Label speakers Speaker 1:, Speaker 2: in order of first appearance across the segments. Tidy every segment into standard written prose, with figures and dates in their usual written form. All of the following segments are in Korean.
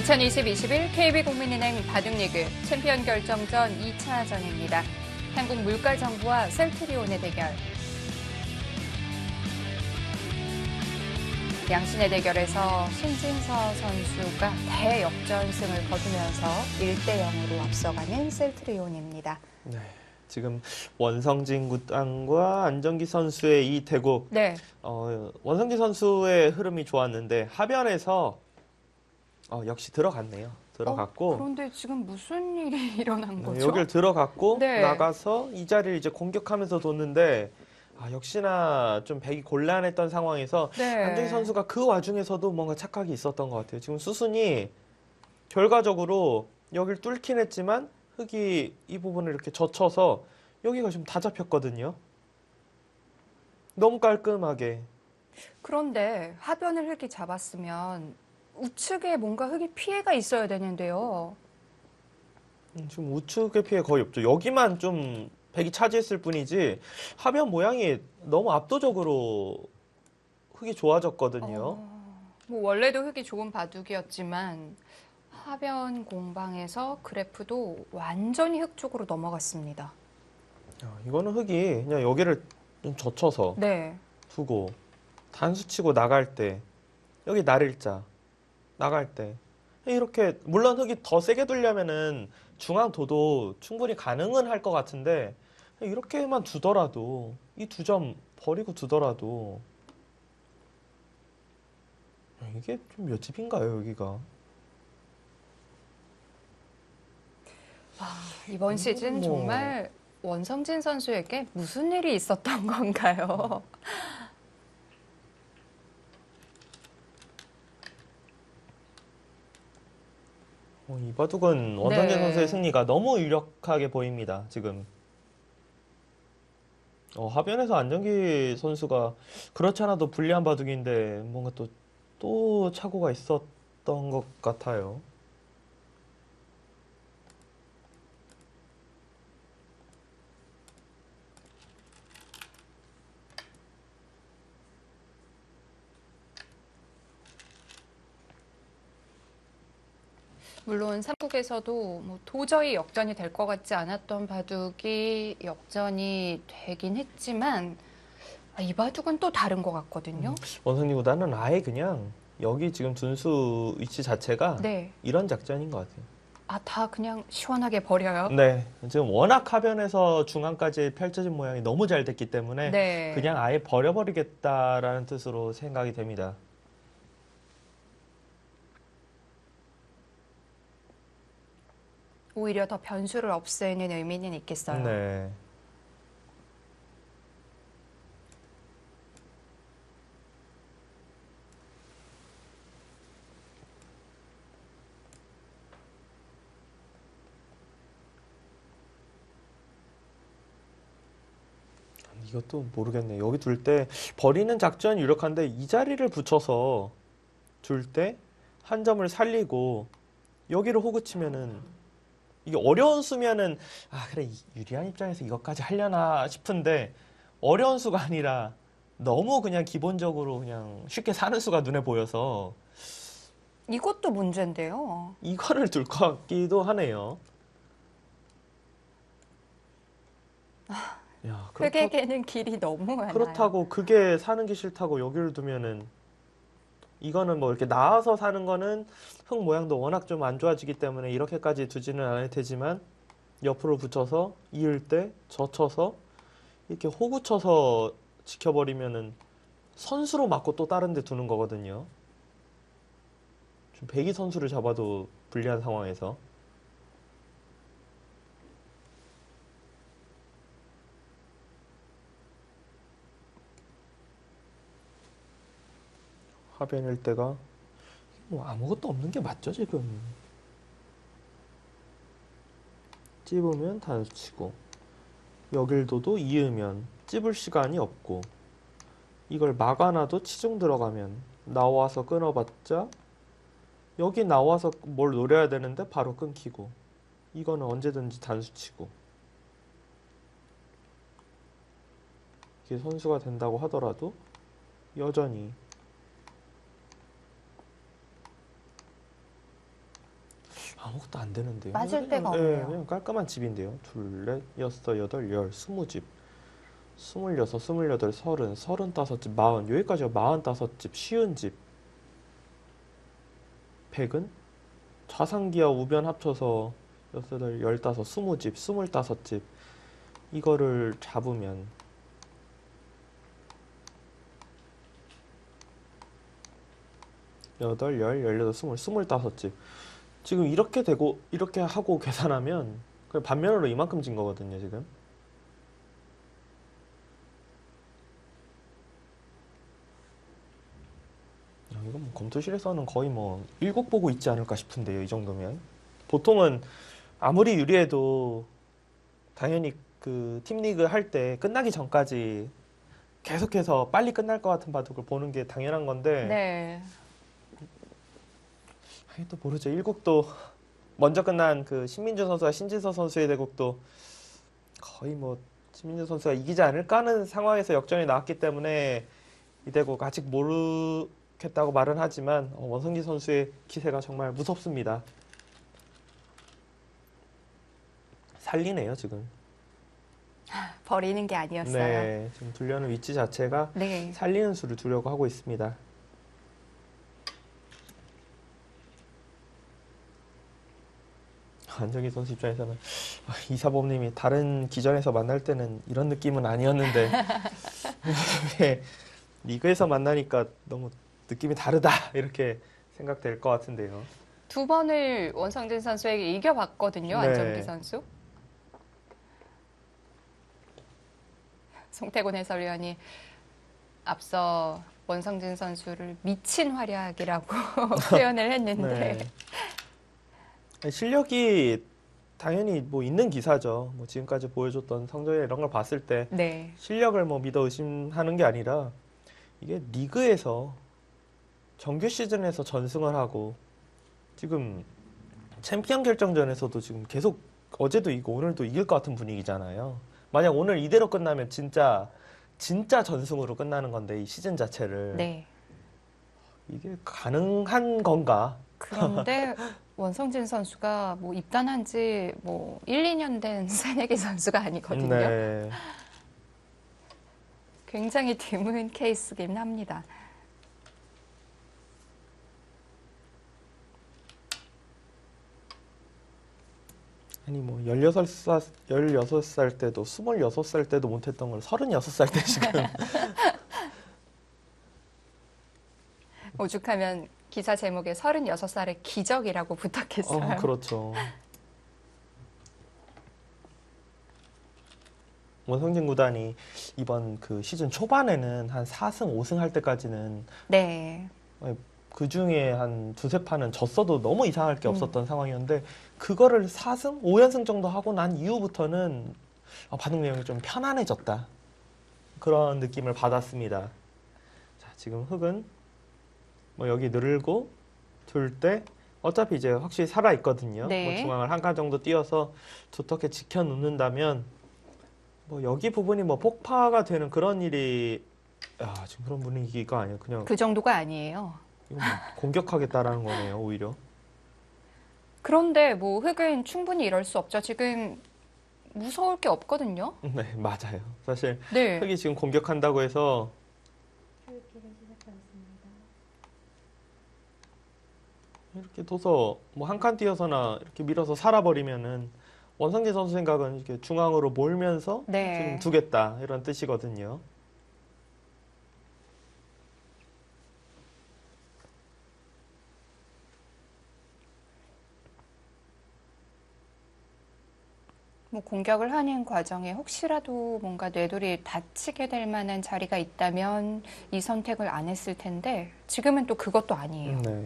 Speaker 1: 2020-21 KB국민은행 바둑리그 챔피언 결정전 2차전입니다. 한국물가정부와 셀트리온의 대결. 양신의 대결에서 신진서 선수가 대역전승을 거두면서 1대0으로 앞서가는 셀트리온입니다.
Speaker 2: 네, 지금 원성진 구단과 안정기 선수의 이 대국.
Speaker 1: 네.
Speaker 2: 원성진 선수의 흐름이 좋았는데 하변에서 역시 들어갔네요. 들어갔고.
Speaker 1: 그런데 지금 무슨 일이 일어난 거죠?
Speaker 2: 여길 들어갔고
Speaker 1: 네.
Speaker 2: 나가서 이 자리를 이제 공격하면서 뒀는데 역시나 좀 배기 곤란했던 상황에서
Speaker 1: 네.
Speaker 2: 안정기 선수가 그 와중에서도 뭔가 착각이 있었던 것 같아요. 지금 수순이 결과적으로 여길 뚫긴 했지만 흙이 이 부분을 이렇게 젖혀서 여기가 좀 다 잡혔거든요. 너무 깔끔하게.
Speaker 1: 그런데 하변을 흙이 잡았으면 우측에 뭔가 흙이 피해가 있어야 되는데요.
Speaker 2: 지금 우측의 피해 거의 없죠. 여기만 좀 백이 차지했을 뿐이지 하변 모양이 너무 압도적으로 흙이 좋아졌거든요.
Speaker 1: 뭐 원래도 흙이 좋은 바둑이었지만 하변 공방에서 그래프도 완전히 흙 쪽으로 넘어갔습니다.
Speaker 2: 이거는 흙이 그냥 여기를 좀 젖혀서
Speaker 1: 네.
Speaker 2: 두고 단수 치고 나갈 때 여기 날일자 나갈 때 이렇게 물론 흙이 더 세게 두려면은 중앙도도 충분히 가능은 할 것 같은데 이렇게만 두더라도 이 2점 버리고 두더라도 이게 좀 몇 집인가요 여기가?
Speaker 1: 이번 시즌
Speaker 2: 뭐.
Speaker 1: 정말 원성진 선수에게 무슨 일이 있었던 건가요?
Speaker 2: 이 바둑은 원성진
Speaker 1: 네.
Speaker 2: 선수의 승리가 너무 유력하게 보입니다 지금. 하변에서 안정기 선수가 그렇지 않아도 불리한 바둑인데 뭔가 또 착오가 있었던 것 같아요.
Speaker 1: 물론 삼국에서도 뭐 도저히 역전이 될 것 같지 않았던 바둑이 역전이 되긴 했지만 이 바둑은 또 다른 것 같거든요.
Speaker 2: 원성진보다는 아예 그냥 여기 지금 둔수 위치 자체가
Speaker 1: 네.
Speaker 2: 이런 작전인 것 같아요.
Speaker 1: 다 그냥 시원하게 버려요.
Speaker 2: 네, 지금 워낙 하변에서 중앙까지 펼쳐진 모양이 너무 잘 됐기 때문에
Speaker 1: 네.
Speaker 2: 그냥 아예 버려버리겠다라는 뜻으로 생각이 됩니다.
Speaker 1: 오히려 더 변수를 없애는 의미는 있겠어요.
Speaker 2: 네. 이것도 모르겠네요. 여기 둘 때 버리는 작전이 유력한데 이 자리를 붙여서 둘 때 한 점을 살리고 여기를 호구 치면은 이게 어려운 수면은 그래 유리한 입장에서 이것까지 하려나 싶은데 어려운 수가 아니라 너무 그냥 기본적으로 그냥 쉽게 사는 수가 눈에 보여서
Speaker 1: 이것도 문제인데요.
Speaker 2: 이거를 둘 것 같기도 하네요. 야,
Speaker 1: 흙에게는 길이 너무 많아요.
Speaker 2: 그렇다고 그게 사는 게 싫다고 여기를 두면은 이거는 뭐 이렇게 나와서 사는 거는 흙 모양도 워낙 좀 안 좋아지기 때문에 이렇게까지 두지는 않을 테지만 옆으로 붙여서 이을 때 젖혀서 이렇게 호구 쳐서 지켜버리면은 선수로 맞고 또 다른 데 두는 거거든요. 좀 배기 선수를 잡아도 불리한 상황에서. 하변일 때가 뭐 아무것도 없는 게 맞죠 지금. 찝으면 단수 치고 여길도도 이으면 찝을 시간이 없고 이걸 막아놔도 치중 들어가면 나와서 끊어봤자 여기 나와서 뭘 노려야 되는데 바로 끊기고 이거는 언제든지 단수 치고 이게 선수가 된다고 하더라도 여전히 아무것도 안 되는데요.
Speaker 1: 맞을 때가
Speaker 2: 예,
Speaker 1: 없네요.
Speaker 2: 그냥 깔끔한 집인데요. 둘, 넷, 여섯, 여덟, 열, 20집. 26, 28, 30, 35집, 40. 여기까지가 45집, 쉬운 집. 100은? 좌상기와 우변 합쳐서 6, 15, 20집, 25집. 이거를 잡으면 8, 10, 18, 20, 25집. 지금 이렇게 되고 이렇게 하고 계산하면 그냥 반면으로 이만큼 진 거거든요, 지금. 이건 뭐 검토실에서는 거의 뭐 일곱 보고 있지 않을까 싶은데요, 이 정도면. 보통은 아무리 유리해도 당연히 그 팀리그 할 때 끝나기 전까지 계속해서 빨리 끝날 것 같은 바둑을 보는 게 당연한 건데,
Speaker 1: 네.
Speaker 2: 아니, 또 모르죠. 일국도 먼저 끝난 그 신민주 선수와 신지서 선수의 대국도 거의 뭐 신민주 선수가 이기지 않을까 하는 상황에서 역전이 나왔기 때문에 이 대국 아직 모르겠다고 말은 하지만 원성지 선수의 기세가 정말 무섭습니다. 살리네요, 지금.
Speaker 1: 버리는 게 아니었어요.
Speaker 2: 네, 지금 두려는 위치 자체가
Speaker 1: 네.
Speaker 2: 살리는 수를 두려고 하고 있습니다. 안정희 선수 입장에서는 이사범님이 다른 기전에서 만날 때는 이런 느낌은 아니었는데 왜 리그에서 만나니까 너무 느낌이 다르다 이렇게 생각될 것 같은데요.
Speaker 1: 두 번을 원성진 선수에게 이겨봤거든요,
Speaker 2: 네.
Speaker 1: 안정기 선수. 송태곤 해설위원이 앞서 원성진 선수를 미친 활약이라고 표현을 했는데,
Speaker 2: 네. 실력이 당연히 뭐 있는 기사죠. 뭐 지금까지 보여줬던 성적이나 이런 걸 봤을 때
Speaker 1: 네.
Speaker 2: 실력을 뭐 믿어 의심하는 게 아니라 이게 리그에서 정규 시즌에서 전승을 하고 지금 챔피언 결정전에서도 지금 계속 어제도 이기고 오늘도 이길 것 같은 분위기잖아요. 만약 오늘 이대로 끝나면 진짜 전승으로 끝나는 건데 이 시즌 자체를
Speaker 1: 네.
Speaker 2: 이게 가능한 건가?
Speaker 1: 그런데 원성진 선수가 뭐 입단한 지 뭐 1, 2년 된 새내기 선수가 아니거든요.
Speaker 2: 네.
Speaker 1: 굉장히 드문 케이스긴 합니다.
Speaker 2: 아니 뭐 16살 때도 26살 때도 못했던 걸 36살 때 지금
Speaker 1: 오죽하면 기사 제목에 36살의 기적이라고 부탁했어요.
Speaker 2: 그렇죠. 원성진 구단이 이번 그 시즌 초반에는 한 4승, 5승 할 때까지는
Speaker 1: 네.
Speaker 2: 그 중에 한 두세 판은 졌어도 너무 이상할 게 없었던 상황이었는데 그거를 4승, 5연승 정도 하고 난 이후부터는 바둑 내용이 좀 편안해졌다. 그런 느낌을 받았습니다. 자, 지금 흑은 뭐 여기 늘고 둘 때 어차피 이제 확실히 살아 있거든요.
Speaker 1: 네.
Speaker 2: 뭐 중앙을 한 칸 정도 띄어서 두텁게 지켜 놓는다면 뭐 여기 부분이 뭐 폭파가 되는 그런 일이 지금 그런 분위기가 아니에요. 그냥
Speaker 1: 그 정도가 아니에요.
Speaker 2: 이거 뭐 공격하겠다라는 거네요, 오히려.
Speaker 1: 그런데 뭐 흑은 충분히 이럴 수 없죠. 지금 무서울 게 없거든요.
Speaker 2: 네, 맞아요. 사실
Speaker 1: 네.
Speaker 2: 흑이 지금 공격한다고 해서 이렇게 둬서 뭐 한 칸 띄어서나 이렇게 밀어서 살아버리면은 원상진 선수 생각은 이렇게 중앙으로 몰면서
Speaker 1: 네.
Speaker 2: 지금 두겠다 이런 뜻이거든요.
Speaker 1: 뭐 공격을 하는 과정에 혹시라도 뭔가 뇌돌이 다치게 될 만한 자리가 있다면 이 선택을 안 했을 텐데 지금은 또 그것도 아니에요.
Speaker 2: 네.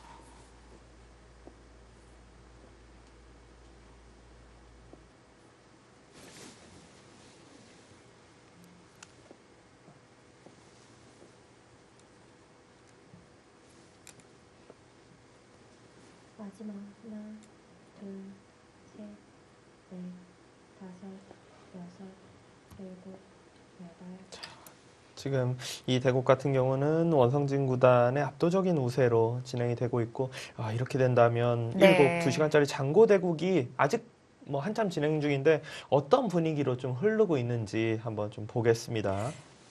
Speaker 3: 마지막 하나, 둘, 셋, 넷, 다섯, 여섯, 일곱, 여덟.
Speaker 2: 지금 이 대국 같은 경우는 원성진 구단의 압도적인 우세로 진행이 되고 있고, 이렇게 된다면
Speaker 1: 네.
Speaker 2: 2시간짜리 장고 대국이 아직 뭐 한참 진행 중인데 어떤 분위기로 좀 흐르고 있는지 한번 좀 보겠습니다.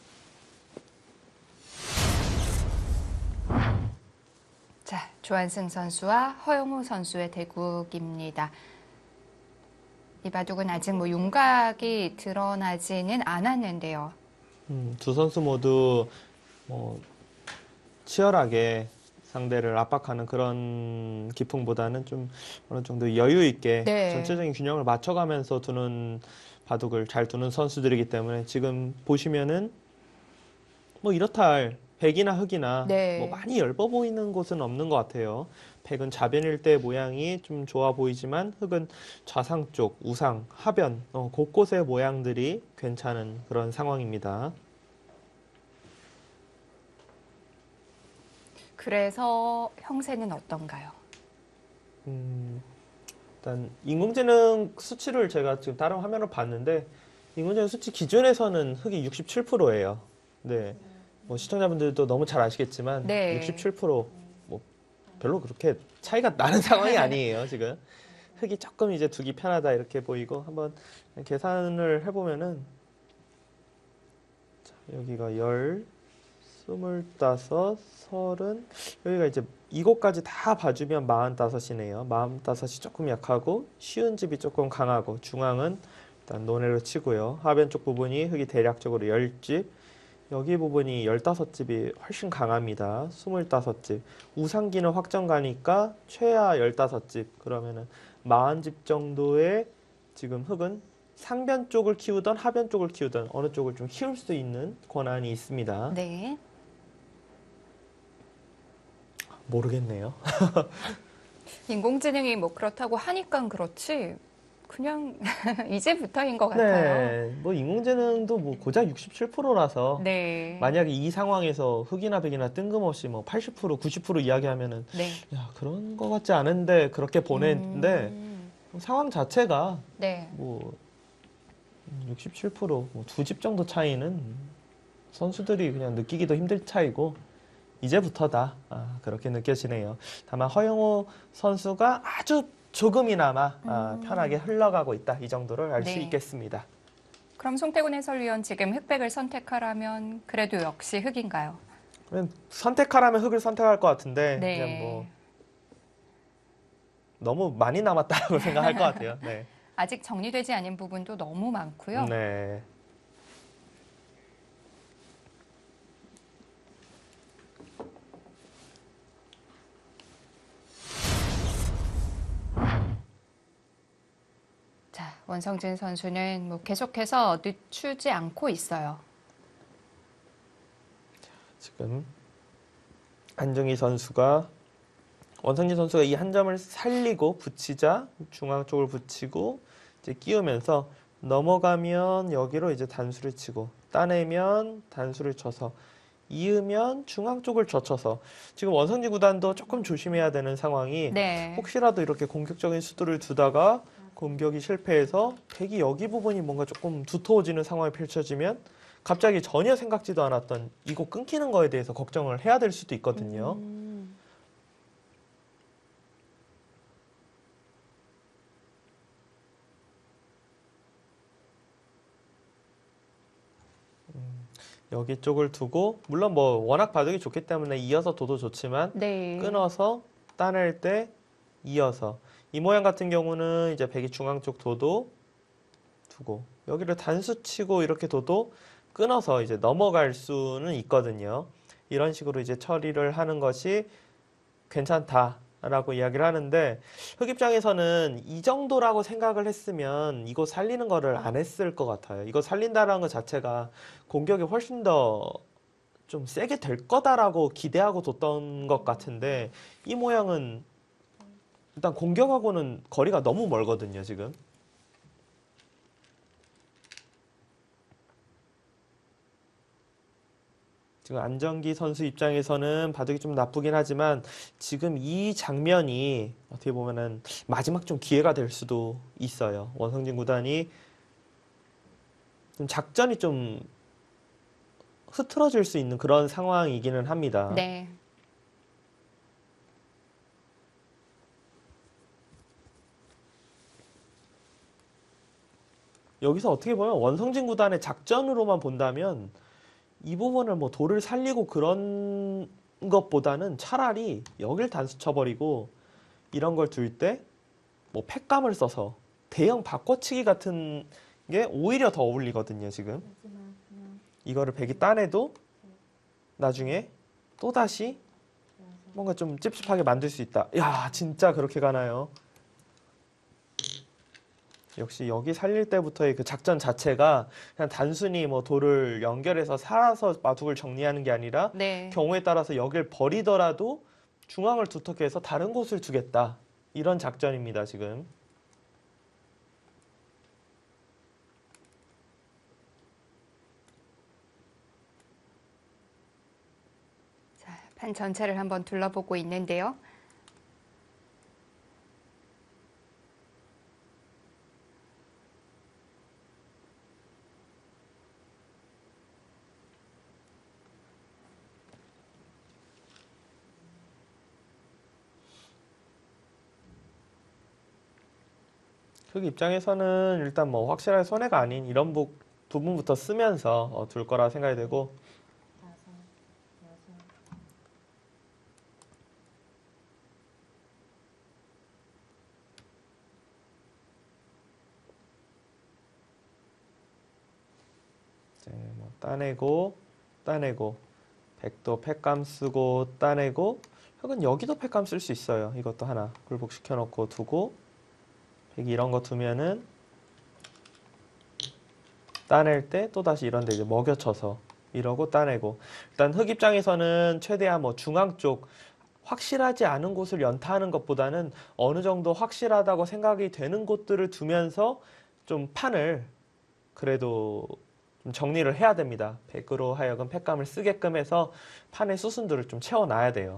Speaker 1: 자, 조한승 선수와 허영우 선수의 대국입니다. 이 바둑은 아직 뭐 윤곽이 드러나지는 않았는데요.
Speaker 2: 두 선수 모두 뭐 치열하게 상대를 압박하는 그런 기풍보다는 좀 어느 정도 여유 있게
Speaker 1: 네.
Speaker 2: 전체적인 균형을 맞춰가면서 두는 바둑을 잘 두는 선수들이기 때문에 지금 보시면은 뭐 이렇다 할 백이나 흑이나
Speaker 1: 네.
Speaker 2: 뭐 많이 엷어 보이는 곳은 없는 것 같아요. 백은 좌변일 때 모양이 좀 좋아 보이지만 흑은 좌상 쪽, 우상, 하변 곳곳의 모양들이 괜찮은 그런 상황입니다.
Speaker 1: 그래서 형세는 어떤가요?
Speaker 2: 일단 인공지능 수치를 제가 지금 다른 화면을 봤는데 인공지능 수치 기준에서는 흑이 67%예요. 네. 뭐 시청자분들도 너무 잘 아시겠지만
Speaker 1: 네.
Speaker 2: 67%뭐 별로 그렇게 차이가 나는 상황이 아니에요, 지금. 흑이 조금 이제 두기 편하다 이렇게 보이고 한번 계산을 해보면은 자, 여기가 25, 30, 여기가 이제 이곳까지 다 봐주면 45이네요. 45이 조금 약하고 쉬운 집이 조금 강하고 중앙은 일단 논외로 치고요. 하변 쪽 부분이 흑이 대략적으로 10집, 여기 부분이 15집이 훨씬 강합니다. 25집. 우상기는 확정 가니까 최하 15집. 그러면은 40집 정도의 지금 흑은 상변 쪽을 키우던 하변 쪽을 키우던 어느 쪽을 좀 키울 수 있는 권한이 있습니다.
Speaker 1: 네.
Speaker 2: 모르겠네요.
Speaker 1: 인공지능이 뭐 그렇다고 하니까 그렇지. 그냥 이제부터인 것 같아요.
Speaker 2: 네, 뭐 인공지능도 뭐 고작 67%라서
Speaker 1: 네.
Speaker 2: 만약에 이 상황에서 흑이나 백이나 뜬금없이 뭐 80%, 90% 이야기하면은
Speaker 1: 네.
Speaker 2: 야, 그런 거 같지 않은데 그렇게 보냈는데 상황 자체가
Speaker 1: 네.
Speaker 2: 뭐 67%, 뭐 두 집 정도 차이는 선수들이 그냥 느끼기도 힘들 차이고 이제부터다. 그렇게 느껴지네요. 다만 허영우 선수가 아주 조금이나마 편하게 흘러가고 있다. 이 정도를 알 수
Speaker 1: 네.
Speaker 2: 있겠습니다.
Speaker 1: 그럼 송태곤 해설위원 지금 흑백을 선택하라면 그래도 역시 흑인가요?
Speaker 2: 그러면 선택하라면 흑을 선택할 것 같은데
Speaker 1: 네.
Speaker 2: 그냥 뭐 너무 많이 남았다고 생각할 것 같아요. 네.
Speaker 1: 아직 정리되지 않은 부분도 너무 많고요.
Speaker 2: 네.
Speaker 1: 자, 원성진 선수는 뭐 계속해서 늦추지 않고 있어요.
Speaker 2: 지금 안정희 선수가 원성진 선수가 이 한 점을 살리고 붙이자 중앙 쪽을 붙이고 이제 끼우면서 넘어가면 여기로 이제 단수를 치고 따내면 단수를 쳐서 이으면 중앙 쪽을 젖혀서 지금 원성진 구단도 조금 조심해야 되는 상황이
Speaker 1: 네.
Speaker 2: 혹시라도 이렇게 공격적인 수도를 두다가 공격이 실패해서 백이 여기 부분이 뭔가 조금 두터워지는 상황이 펼쳐지면 갑자기 전혀 생각지도 않았던 이거 끊기는 거에 대해서 걱정을 해야 될 수도 있거든요. 여기 쪽을 두고 물론 뭐 워낙 바둑이 좋기 때문에 이어서 둬도 좋지만
Speaker 1: 네.
Speaker 2: 끊어서 따낼 때 이어서 이 모양 같은 경우는 이제 백이 중앙 쪽 둬도 두고 여기를 단수 치고 이렇게 둬도 끊어서 이제 넘어갈 수는 있거든요. 이런 식으로 이제 처리를 하는 것이 괜찮다라고 이야기를 하는데 흑 입장에서는 이 정도라고 생각을 했으면 이거 살리는 거를 안 했을 것 같아요. 이거 살린다라는 것 자체가 공격이 훨씬 더 좀 세게 될 거다라고 기대하고 뒀던 것 같은데 이 모양은 일단 공격하고는 거리가 너무 멀거든요, 지금. 지금 안정기 선수 입장에서는 바둑이 좀 나쁘긴 하지만 지금 이 장면이 어떻게 보면은 마지막 좀 기회가 될 수도 있어요. 원성진 구단이 좀 작전이 좀 흐트러질 수 있는 그런 상황이기는 합니다.
Speaker 1: 네.
Speaker 2: 여기서 어떻게 보면 원성진 구단의 작전으로만 본다면 이 부분을 뭐 돌을 살리고 그런 것보다는 차라리 여길 단수 쳐버리고 이런 걸 둘 때 뭐 팩감을 써서 대형 바꿔치기 같은 게 오히려 더 어울리거든요, 지금.
Speaker 3: 마지막 하나,
Speaker 2: 이거를 백이 따내도 나중에 또다시
Speaker 3: 여섯,
Speaker 2: 뭔가 좀 찝찝하게 만들 수 있다. 야, 진짜 그렇게 가나요? 역시 여기 살릴 때부터의 그 작전 자체가 그냥 단순히 뭐 돌을 연결해서 살아서 마둑을 정리하는 게 아니라
Speaker 1: 네.
Speaker 2: 경우에 따라서 여길 버리더라도 중앙을 두텁게 해서 다른 곳을 두겠다. 이런 작전입니다, 지금.
Speaker 1: 자, 판 전체를 한번 둘러보고 있는데요.
Speaker 2: 흑 입장에서는 일단 뭐 확실하게 손해가 아닌 이런 부분부터 쓰면서 둘 거라 생각이 되고
Speaker 3: 다섯, 여섯,
Speaker 2: 이제 뭐 따내고 백도 팩감 쓰고 따내고 흑은 여기도 팩감 쓸 수 있어요. 이것도 하나 굴복시켜 놓고 두고 백이 이런 거 두면은 따낼 때 또다시 이런 데 이제 먹여쳐서 이러고 따내고 일단 흑 입장에서는 최대한 뭐 중앙 쪽 확실하지 않은 곳을 연타하는 것보다는 어느 정도 확실하다고 생각이 되는 곳들을 두면서 좀 판을 그래도 좀 정리를 해야 됩니다. 백으로 하여금 팩감을 쓰게끔 해서 판의 수순들을 좀 채워놔야 돼요.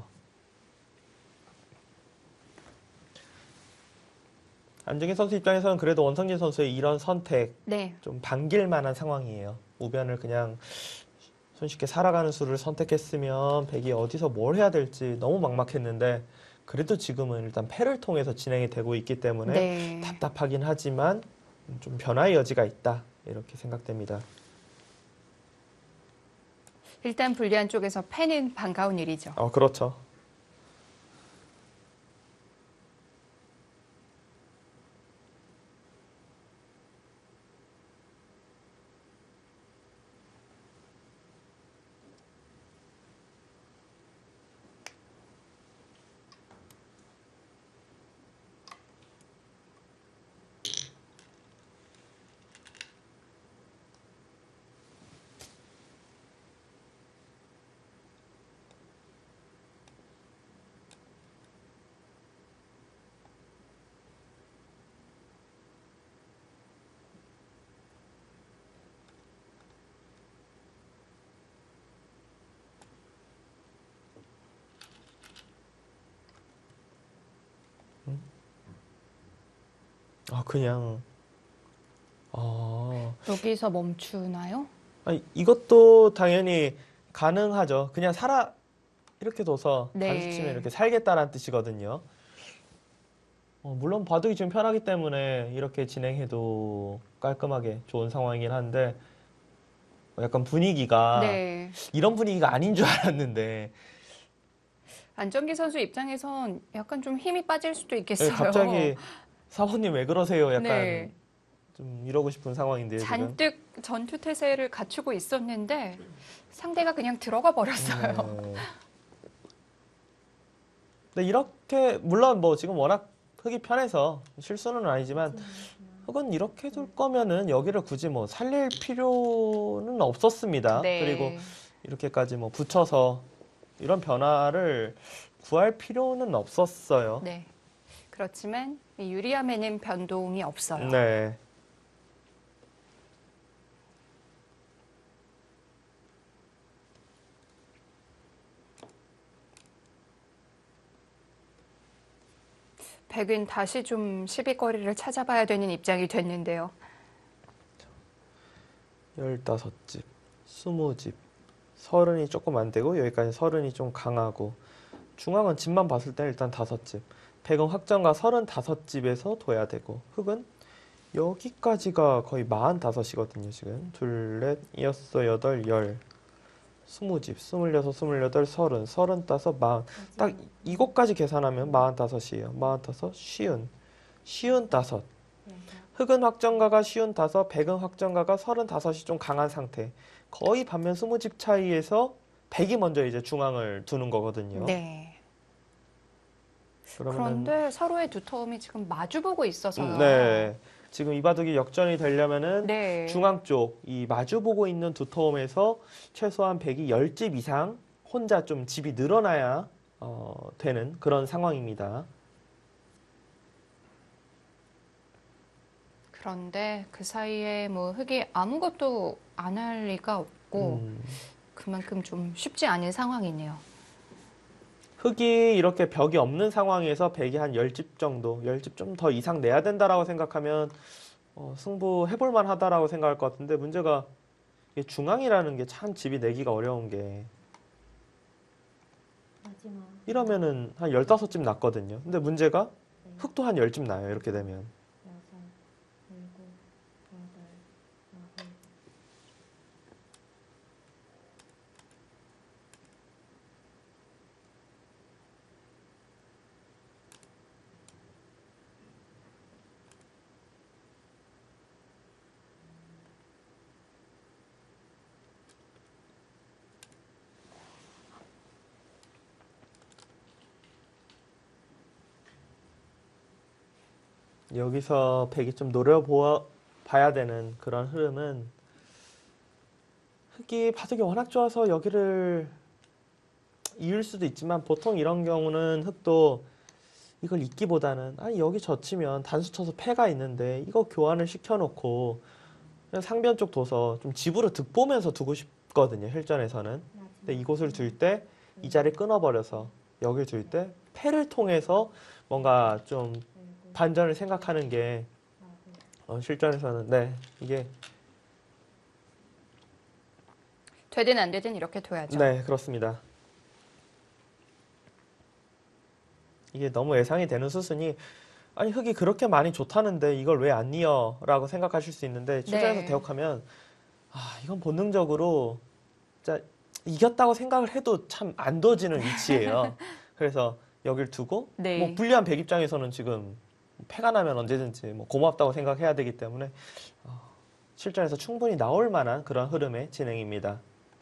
Speaker 2: 안정희 선수 입장에서는 그래도 원성진 선수의 이런 선택
Speaker 1: 네.
Speaker 2: 좀 반길 만한 상황이에요. 우변을 그냥 손쉽게 살아가는 수를 선택했으면 백이 어디서 뭘 해야 될지 너무 막막했는데 그래도 지금은 일단 패를 통해서 진행이 되고 있기 때문에
Speaker 1: 네.
Speaker 2: 답답하긴 하지만 좀 변화의 여지가 있다. 이렇게 생각됩니다.
Speaker 1: 일단 불리한 쪽에서 패는 반가운 일이죠.
Speaker 2: 그렇죠. 그냥
Speaker 1: 여기서 멈추나요?
Speaker 2: 아니, 이것도 당연히 가능하죠. 그냥 이렇게 둬서
Speaker 1: 네.
Speaker 2: 단수 치면 이렇게 살겠다라는 뜻이거든요. 물론 바둑이 좀 편하기 때문에 이렇게 진행해도 깔끔하게 좋은 상황이긴 한데 약간 분위기가
Speaker 1: 네.
Speaker 2: 이런 분위기가 아닌 줄 알았는데
Speaker 1: 안정기 선수 입장에선 약간 좀 힘이 빠질 수도 있겠어요.
Speaker 2: 갑자기 사모님 왜 그러세요? 약간
Speaker 1: 네.
Speaker 2: 좀 이러고 싶은 상황인데요, 지금.
Speaker 1: 잔뜩 전투 태세를 갖추고 있었는데 상대가 그냥 들어가 버렸어요.
Speaker 2: 네. 근데 이렇게 물론 뭐 지금 워낙 흙이 편해서 실수는 아니지만
Speaker 3: 마지막
Speaker 2: 흙은 이렇게 둘 거면은 여기를 굳이 뭐 살릴 필요는 없었습니다.
Speaker 1: 네.
Speaker 2: 그리고 이렇게까지 뭐 붙여서 이런 변화를 구할 필요는 없었어요.
Speaker 1: 네. 그렇지만 이 유리함에는 변동이 없어요.
Speaker 2: 네.
Speaker 1: 백은 다시 좀 시비거리를 찾아봐야 되는 입장이 됐는데요.
Speaker 2: 15집, 20집, 서른이 조금 안 되고 여기까지 서른이 좀 강하고 중앙은 집만 봤을 때 일단 5집. 백은 확정과 35집에서 둬야 되고 흑은 여기까지가 거의 45이거든요. 지금 둘, 넷, 여섯, 여덟, 열 20집, 26, 28, 30, 35, 40. 딱 이것까지 계산하면 45이에요. 45, 쉬운, 쉬운 다섯. 흑은 확정가가 쉬운 다섯, 백은 확정가가 35이 좀 강한 상태. 거의 반면 20집 차이에서 백이 먼저 이제 중앙을 두는 거거든요.
Speaker 1: 네.
Speaker 2: 그러면은
Speaker 1: 그런데 서로의 두터움이 지금 마주보고 있어서요.
Speaker 2: 네. 지금 이 바둑이 역전이 되려면은
Speaker 1: 네.
Speaker 2: 중앙 쪽 이 마주보고 있는 두터움에서 최소한 백이 10집 이상 혼자 좀 집이 늘어나야 되는 그런 상황입니다.
Speaker 1: 그런데 그 사이에 뭐 흑이 아무것도 안 할 리가 없고 그만큼 좀 쉽지 않은 상황이네요.
Speaker 2: 흑이 이렇게 벽이 없는 상황에서 백이 한 10집 정도, 10집 좀 더 이상 내야 된다라고 생각하면 승부해볼 만하다라고 생각할 것 같은데 문제가 이게 중앙이라는 게 참 집이 내기가 어려운 게
Speaker 3: 마지막
Speaker 2: 이러면은 한 15집 났거든요. 근데 문제가 흑도 한 10집 나요. 이렇게 되면.
Speaker 3: 6, 7, 8, 9.
Speaker 2: 여기서 백이 좀 봐야 되는 그런 흐름은 흑이 바둑이 워낙 좋아서 여기를 이을 수도 있지만 보통 이런 경우는 흑도 이걸 잊기보다는 아니 여기 젖히면 단수 쳐서 패가 있는데 이거 교환을 시켜놓고 그냥 상변 쪽 둬서 좀 집으로 득보면서 두고 싶거든요. 혈전에서는. 근데 이곳을 둘 때 이 자리 끊어버려서 여길 둘 때 패를 통해서 뭔가 좀 반전을 생각하는 게 실전에서는 네 이게
Speaker 1: 되든 안 되든 이렇게 둬야죠.
Speaker 2: 네 그렇습니다. 이게 너무 예상이 되는 수순이 아니 흑이 그렇게 많이 좋다는데 이걸 왜 안 이어? 라고 생각하실 수 있는데 실전에서
Speaker 1: 네.
Speaker 2: 대역하면 이건 본능적으로 진짜 이겼다고 생각을 해도 참 안 둬지는 위치예요. 그래서 여길 두고
Speaker 1: 네.
Speaker 2: 뭐 불리한 백 입장에서는 지금 패가 나면 언제든지 뭐 고맙다고 생각해야 되기 때문에 실전에서 충분히 나올 만한 그런 흐름의 진행입니다.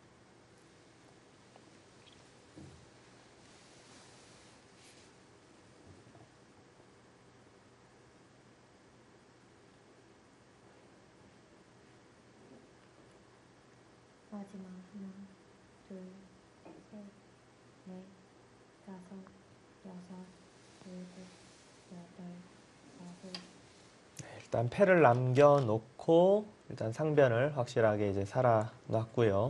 Speaker 3: 마지막 하나, 둘, 셋, 넷, 다섯, 여섯, 일곱, 여덟, 아홉.
Speaker 2: 일단 패를 남겨놓고 일단 상변을 확실하게 이제 살아놨고요.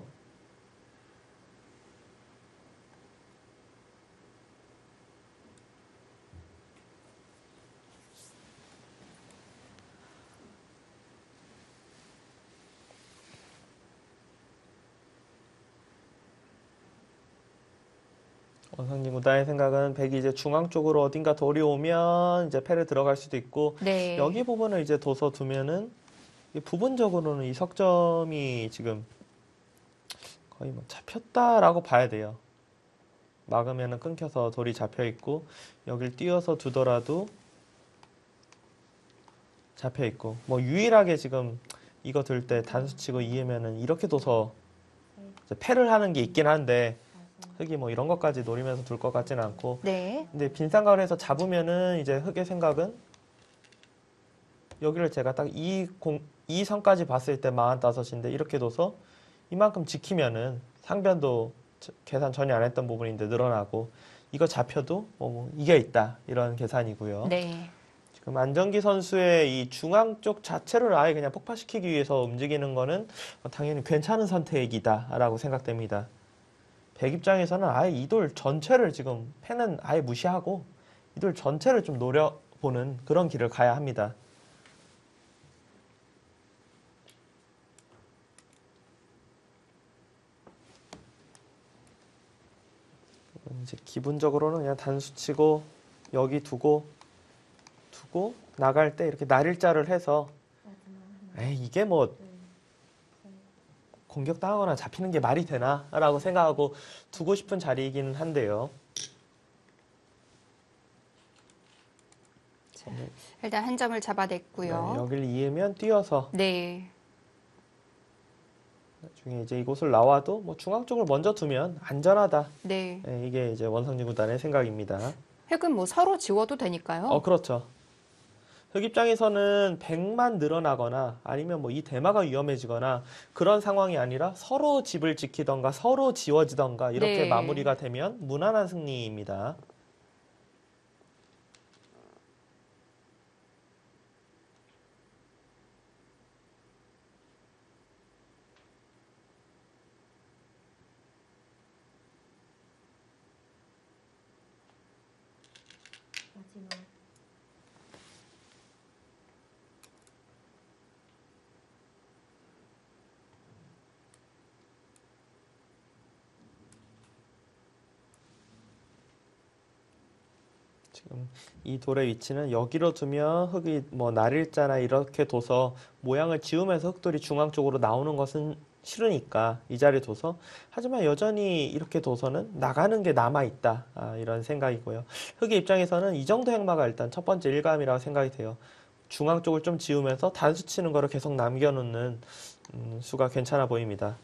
Speaker 2: 원상님 구단의 생각은 백이 이제 중앙 쪽으로 어딘가 돌이 오면 이제 패를 들어갈 수도 있고
Speaker 1: 네.
Speaker 2: 여기 부분을 이제 둬서 두면은 부분적으로는 이 석점이 지금 거의 뭐 잡혔다라고 봐야 돼요. 막으면은 끊겨서 돌이 잡혀 있고 여길 띄어서 두더라도 잡혀 있고 뭐 유일하게 지금 이거 들 때 단수 치고 이으면은 이렇게 둬서 이제 패를 하는 게 있긴 한데 흑이 뭐 이런 것까지 노리면서 둘 것 같지는 않고
Speaker 1: 네.
Speaker 2: 근데 빈상각을 해서 잡으면은 이제 흑의 생각은 여기를 제가 딱 이 선까지 봤을 때 45인데 이렇게 둬서 이만큼 지키면은 상변도 계산 전혀 안 했던 부분인데 늘어나고 이거 잡혀도 뭐 이게 있다 이런 계산이고요.
Speaker 1: 네.
Speaker 2: 지금 안정기 선수의 이 중앙 쪽 자체를 아예 그냥 폭파시키기 위해서 움직이는 거는 당연히 괜찮은 선택이다라고 생각됩니다. 백 입장에서는 아예 이 돌 전체를 지금 패는 아예 무시하고 이 돌 전체를 좀 노려보는 그런 길을 가야 합니다. 이제 기본적으로는 그냥 단수 치고 여기 두고 나갈 때 이렇게 날일자를 해서
Speaker 3: 마지막 하나,
Speaker 2: 에이 이게 뭐
Speaker 3: 둘, 셋,
Speaker 2: 공격당하거나 잡히는 게 말이 되나? 라고 생각하고 두고 싶은 자리이기는 한데요.
Speaker 1: 자, 일단 한 점을
Speaker 2: 네,
Speaker 1: 잡아냈고요.
Speaker 2: 여기를 이으면 뛰어서
Speaker 1: 네.
Speaker 2: 나중에 이제 이곳을 나와도 뭐 중앙 쪽을 먼저 두면 안전하다.
Speaker 1: 네.
Speaker 2: 네, 이게 이제 원상진 구단의 생각입니다.
Speaker 1: 획은 뭐 서로 지워도 되니까요.
Speaker 2: 그렇죠. 흑 입장에서는 100만 늘어나거나 아니면 뭐 이 대마가 위험해지거나 그런 상황이 아니라 서로 집을 지키던가 서로 지워지던가 이렇게
Speaker 1: 네.
Speaker 2: 마무리가 되면 무난한 승리입니다.
Speaker 3: 마지막
Speaker 2: 지금 이 돌의 위치는 여기로 두면 흑이 뭐 날일자나 이렇게 둬서 모양을 지우면서 흑돌이 중앙 쪽으로 나오는 것은 싫으니까 이 자리에 둬서 하지만 여전히 이렇게 둬서는 나가는 게 남아있다 이런 생각이고요. 흑의 입장에서는 이 정도 행마가 일단 첫 번째 일감이라고 생각이 돼요. 중앙 쪽을 좀 지우면서 단수 치는 거를 계속 남겨놓는 수가 괜찮아 보입니다.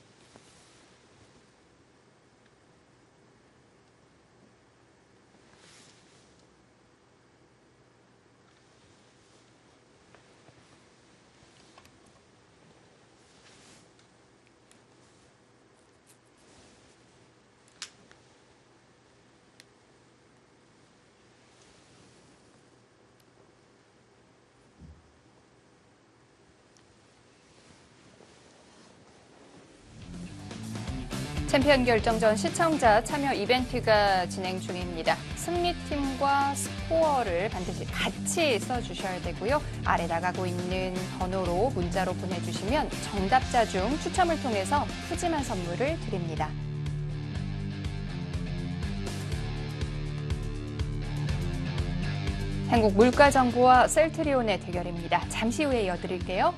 Speaker 1: 챔피언 결정전 시청자 참여 이벤트가 진행 중입니다. 승리팀과 스코어를 반드시 같이 써주셔야 되고요. 아래 나가고 있는 번호로 문자로 보내주시면 정답자 중 추첨을 통해서 푸짐한 선물을 드립니다. 한국 물가정보와 셀트리온의 대결입니다. 잠시 후에 이어드릴게요.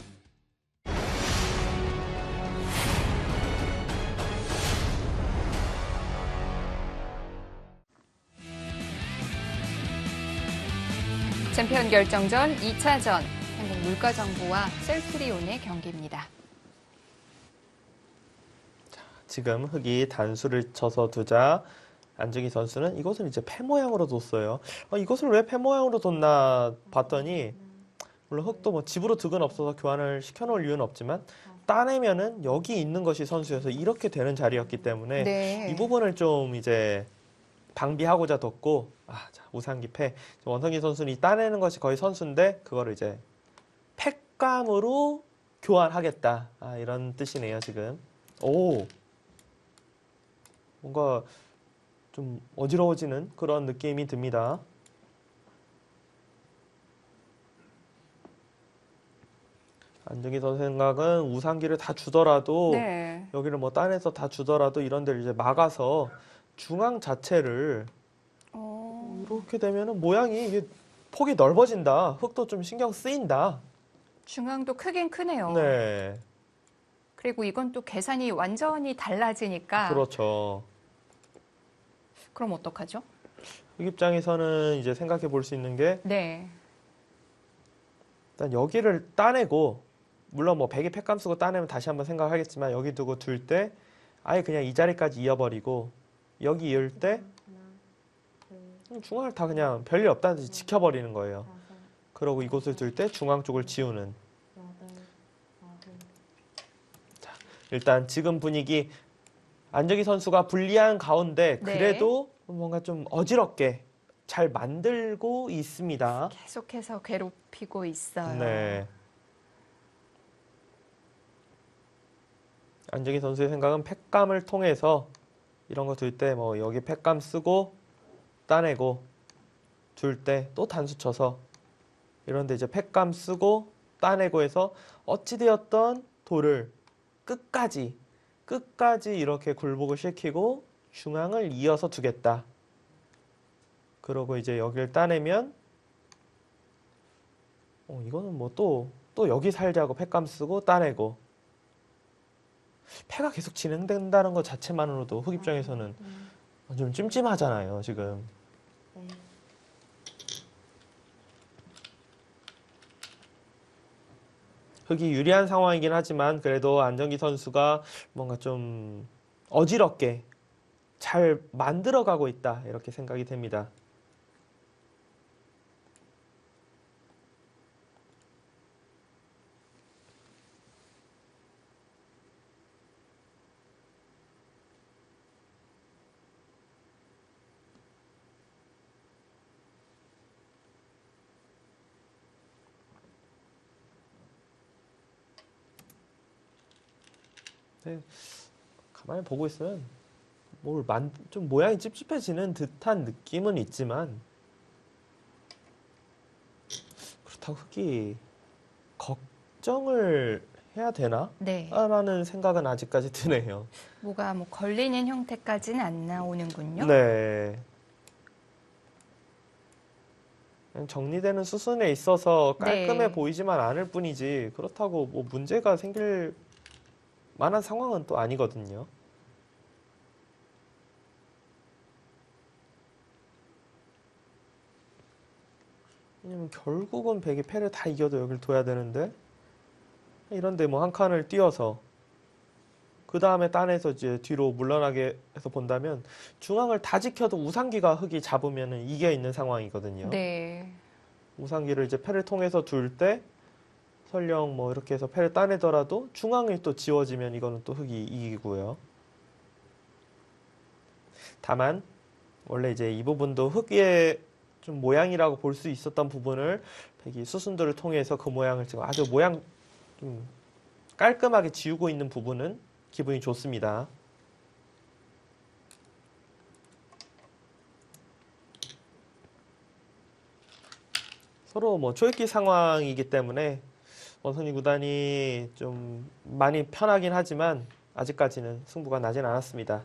Speaker 1: 챔피언 결정전 2차전 한국 물가정보와 셀트리온의 경기입니다.
Speaker 2: 지금 흑이 단수를 쳐서 두자 안정희 선수는 이것을 이제 패 모양으로 뒀어요. 이것을 왜 패 모양으로 뒀나 봤더니 물론 흑도 뭐 집으로 득은 없어서 교환을 시켜놓을 이유는 없지만 따내면은 여기 있는 것이 선수여서 이렇게 되는 자리였기 때문에
Speaker 1: 네.
Speaker 2: 이 부분을 좀 이제 방비하고자 뒀고 자, 우상기 패 원성기 선수는 이 따내는 것이 거의 선수인데 그거를 이제 패감으로 교환하겠다 이런 뜻이네요 지금. 오 뭔가 좀 어지러워지는 그런 느낌이 듭니다. 안정희 선수 생각은 우상기를 다 주더라도
Speaker 1: 네.
Speaker 2: 여기를 뭐 따내서 다 주더라도 이런 데를 이제 막아서 중앙 자체를 이렇게 되면은 모양이 이게 폭이 넓어진다. 흙도 좀 신경 쓰인다.
Speaker 1: 중앙도 크긴 크네요.
Speaker 2: 네,
Speaker 1: 그리고 이건 또 계산이 완전히 달라지니까
Speaker 2: 그렇죠.
Speaker 1: 그럼 어떡하죠?
Speaker 2: 흑 입장에서는 이제 생각해 볼 수 있는 게
Speaker 1: 네.
Speaker 2: 일단 여기를 따내고 물론 뭐 100이 팩감 쓰고 따내면 다시 한번 생각하겠지만 여기 두고 둘 때 아예 그냥 이 자리까지 이어버리고 여기 이을 때
Speaker 3: 하나, 둘,
Speaker 2: 중앙을 다 그냥 별일 없다는 듯이 지켜버리는 거예요.
Speaker 3: 다섯,
Speaker 2: 그러고 이곳을 둘 때 중앙 쪽을 지우는.
Speaker 3: 여덟, 아홉,
Speaker 2: 일단 지금 분위기 안정희 선수가 불리한 가운데
Speaker 1: 네.
Speaker 2: 그래도 뭔가 좀 어지럽게 잘 만들고 있습니다.
Speaker 1: 계속해서 괴롭히고 있어요.
Speaker 2: 네. 안정희 선수의 생각은 팩감을 통해서 이런 거 둘 때 뭐 여기 팩감 쓰고 따내고 둘 때 또 단수 쳐서 이런데 이제 팩감 쓰고 따내고 해서 어찌되었던 돌을 끝까지 이렇게 굴복을 시키고 중앙을 이어서 두겠다. 그러고 이제 여기를 따내면 이거는 뭐 또 여기 살자고 팩감 쓰고 따내고 패가 계속 진행된다는 것 자체만으로도 흑 입장에서는 좀 찜찜하잖아요, 지금.
Speaker 3: 네.
Speaker 2: 흑이 유리한 상황이긴 하지만 그래도 안정기 선수가 뭔가 좀 어지럽게 잘 만들어가고 있다 이렇게 생각이 됩니다. 네, 가만히 보고 있으면 좀 모양이 찝찝해지는 듯한 느낌은 있지만 그렇다고 흑이 걱정을 해야 되나?
Speaker 1: 네.
Speaker 2: 라는 생각은 아직까지 드네요.
Speaker 1: 뭐가 뭐 걸리는 형태까지는 안 나오는군요.
Speaker 2: 네. 그냥 정리되는 수순에 있어서 깔끔해
Speaker 1: 네.
Speaker 2: 보이지만 않을 뿐이지 그렇다고 뭐 문제가 생길 만한 상황은 또 아니거든요. 왜냐면 결국은 백이 패를 다 이겨도 여길 둬야 되는데 이런데 뭐 한 칸을 띄어서 그 다음에 따내서 이제 뒤로 물러나게 해서 본다면 중앙을 다 지켜도 우상기가 흑이 잡으면 이겨 있는 상황이거든요.
Speaker 1: 네.
Speaker 2: 우상기를 이제 패를 통해서 둘 때 설령 뭐 이렇게 해서 패를 따내더라도 중앙이 또 지워지면 이거는 또 흑이 이기고요. 다만 원래 이제 이 부분도 흑의 좀 모양이라고 볼 수 있었던 부분을 백이 수순들을 통해서 그 모양을 지금 아주 모양 좀 깔끔하게 지우고 있는 부분은 기분이 좋습니다. 서로 뭐 초읽기 상황이기 때문에 원선이 구단이 좀 많이 편하긴 하지만 아직까지는 승부가 나진 않았습니다.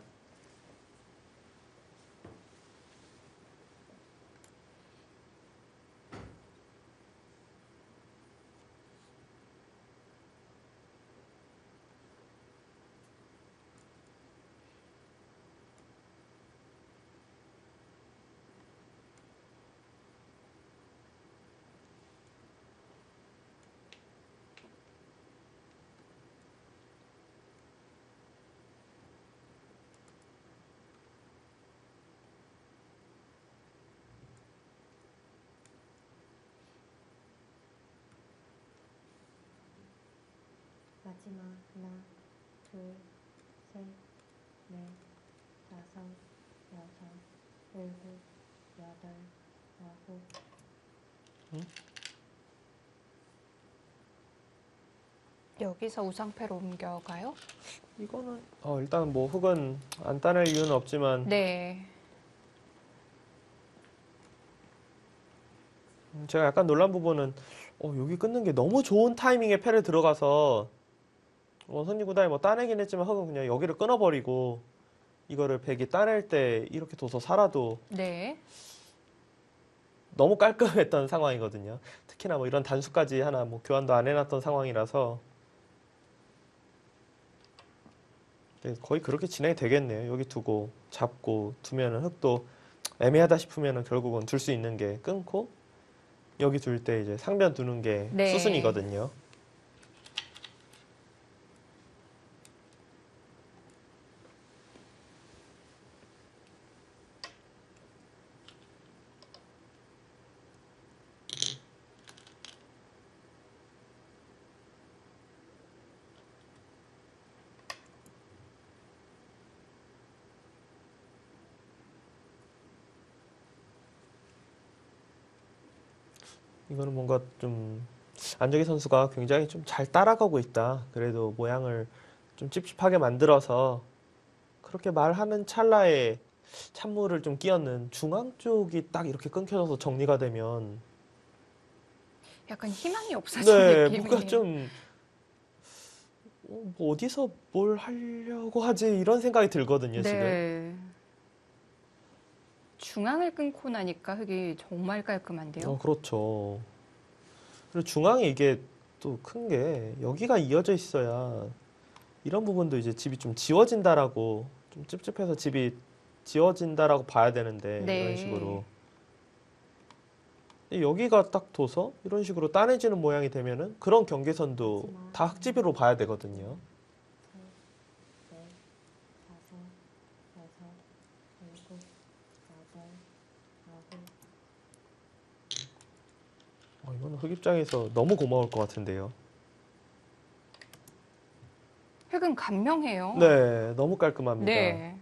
Speaker 3: 마지막 하나, 둘, 셋, 넷, 다섯, 여섯, 일곱, 여덟, 아홉.
Speaker 1: 여기서 우상패로 옮겨가요?
Speaker 2: 이거는 일단 뭐 흑은 안 따낼 이유는 없지만
Speaker 1: 네.
Speaker 2: 제가 약간 놀란 부분은 여기 끊는 게 너무 좋은 타이밍에 패를 들어가서 원선이 구단이 뭐 따내긴 했지만 흑은 그냥 여기를 끊어버리고 이거를 백이 따낼 때 이렇게 둬서 살아도
Speaker 1: 네.
Speaker 2: 너무 깔끔했던 상황이거든요. 특히나 뭐 이런 단수까지 하나 뭐 교환도 안 해놨던 상황이라서 네, 거의 그렇게 진행이 되겠네요. 여기 두고 잡고 두면은 흑도 애매하다 싶으면은 결국은 둘 수 있는 게 끊고 여기 둘 때 이제 상변 두는 게
Speaker 1: 네.
Speaker 2: 수순이거든요. 이거는 뭔가 좀 안정기 선수가 굉장히 좀 잘 따라가고 있다. 그래도 모양을 좀 찝찝하게 만들어서 그렇게 말하는 찰나에 찬물을 좀 끼얹는 중앙 쪽이 딱 이렇게 끊겨져서 정리가 되면
Speaker 1: 약간 희망이 없어진
Speaker 2: 네,
Speaker 1: 느낌이에요.
Speaker 2: 뭔가 좀 뭐 어디서 뭘 하려고 하지 이런 생각이 들거든요, 지금.
Speaker 1: 네. 중앙을 끊고 나니까 흙이 정말 깔끔한데요.
Speaker 2: 그렇죠. 그리고 중앙에 이게 또 큰 게 여기가 이어져 있어야 이런 부분도 이제 집이 좀 지워진다라고 좀 찝찝해서 집이 지워진다라고 봐야 되는데
Speaker 1: 네.
Speaker 2: 이런 식으로 여기가 딱 둬서 이런 식으로 따내지는 모양이 되면은 그런 경계선도 다 흙집이로 봐야 되거든요.
Speaker 3: 셋, 넷, 다섯, 여섯, 일곱, 여덟, 아홉.
Speaker 2: 이거는 흙 입장에서 너무 고마울 것 같은데요.
Speaker 1: 흙은 간명해요.
Speaker 2: 네, 너무 깔끔합니다.
Speaker 1: 네.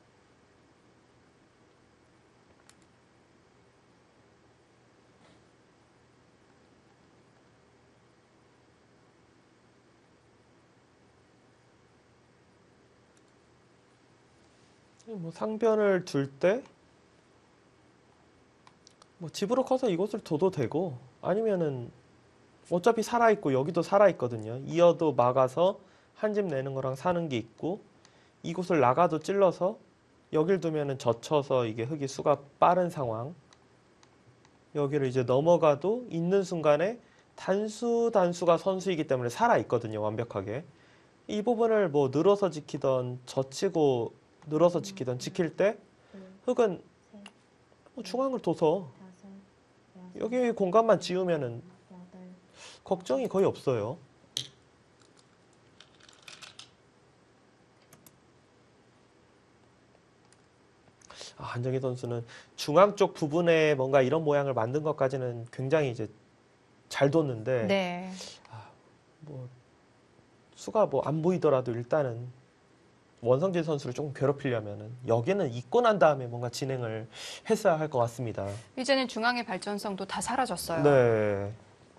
Speaker 2: 뭐 상변을 둘 때 뭐 집으로 커서 이곳을 둬도 되고 아니면은 어차피 살아있고 여기도 살아있거든요. 이어도 막아서 한 집 내는 거랑 사는 게 있고 이곳을 나가도 찔러서 여길 두면은 젖혀서 이게 흙이 수가 빠른 상황. 여기를 이제 넘어가도 있는 순간에 단수가 선수이기 때문에 살아있거든요. 완벽하게. 이 부분을 뭐 늘어서 지키던 젖히고 늘어서 지키던 지킬 때 흙은
Speaker 3: 셋,
Speaker 2: 뭐 중앙을 둬서
Speaker 3: 다섯, 여섯,
Speaker 2: 여기 공간만 지우면은
Speaker 3: 여덟.
Speaker 2: 걱정이 거의 없어요. 한정희 선수는 중앙 쪽 부분에 뭔가 이런 모양을 만든 것까지는 굉장히 이제 잘 뒀는데
Speaker 1: 네.
Speaker 2: 뭐 수가 뭐 안 보이더라도 일단은 원성진 선수를 조금 괴롭히려면은 여기는 잊고 난 다음에 뭔가 진행을 했어야 할 것 같습니다.
Speaker 1: 이제는 중앙의 발전성도 다 사라졌어요.
Speaker 2: 네.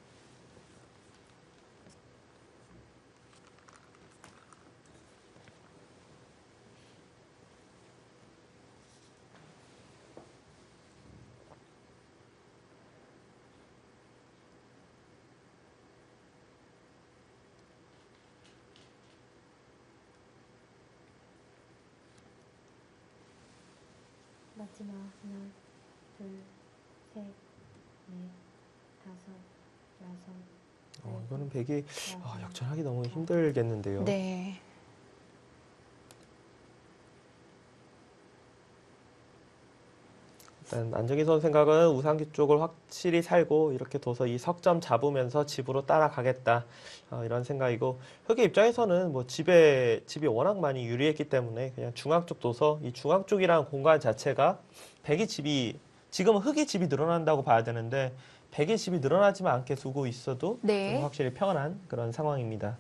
Speaker 3: 마지막 하나, 둘, 셋, 넷, 다섯, 여섯,
Speaker 2: 이거는 백이
Speaker 3: 여덟,
Speaker 2: 역전하기 너무 힘들겠는데요.
Speaker 1: 네.
Speaker 2: 일단 안정희 선수 생각은 우상기 쪽을 확실히 살고 이렇게 둬서 이 석점 잡으면서 집으로 따라가겠다 이런 생각이고 흑의 입장에서는 뭐 집이 워낙 많이 유리했기 때문에 그냥 중앙 쪽 둬서 이 중앙 쪽이라는 공간 자체가 백의 집이 지금은 흑의 집이 늘어난다고 봐야 되는데 백의 집이 늘어나지만 않게 두고 있어도
Speaker 1: 네.
Speaker 2: 좀 확실히 편한 그런 상황입니다.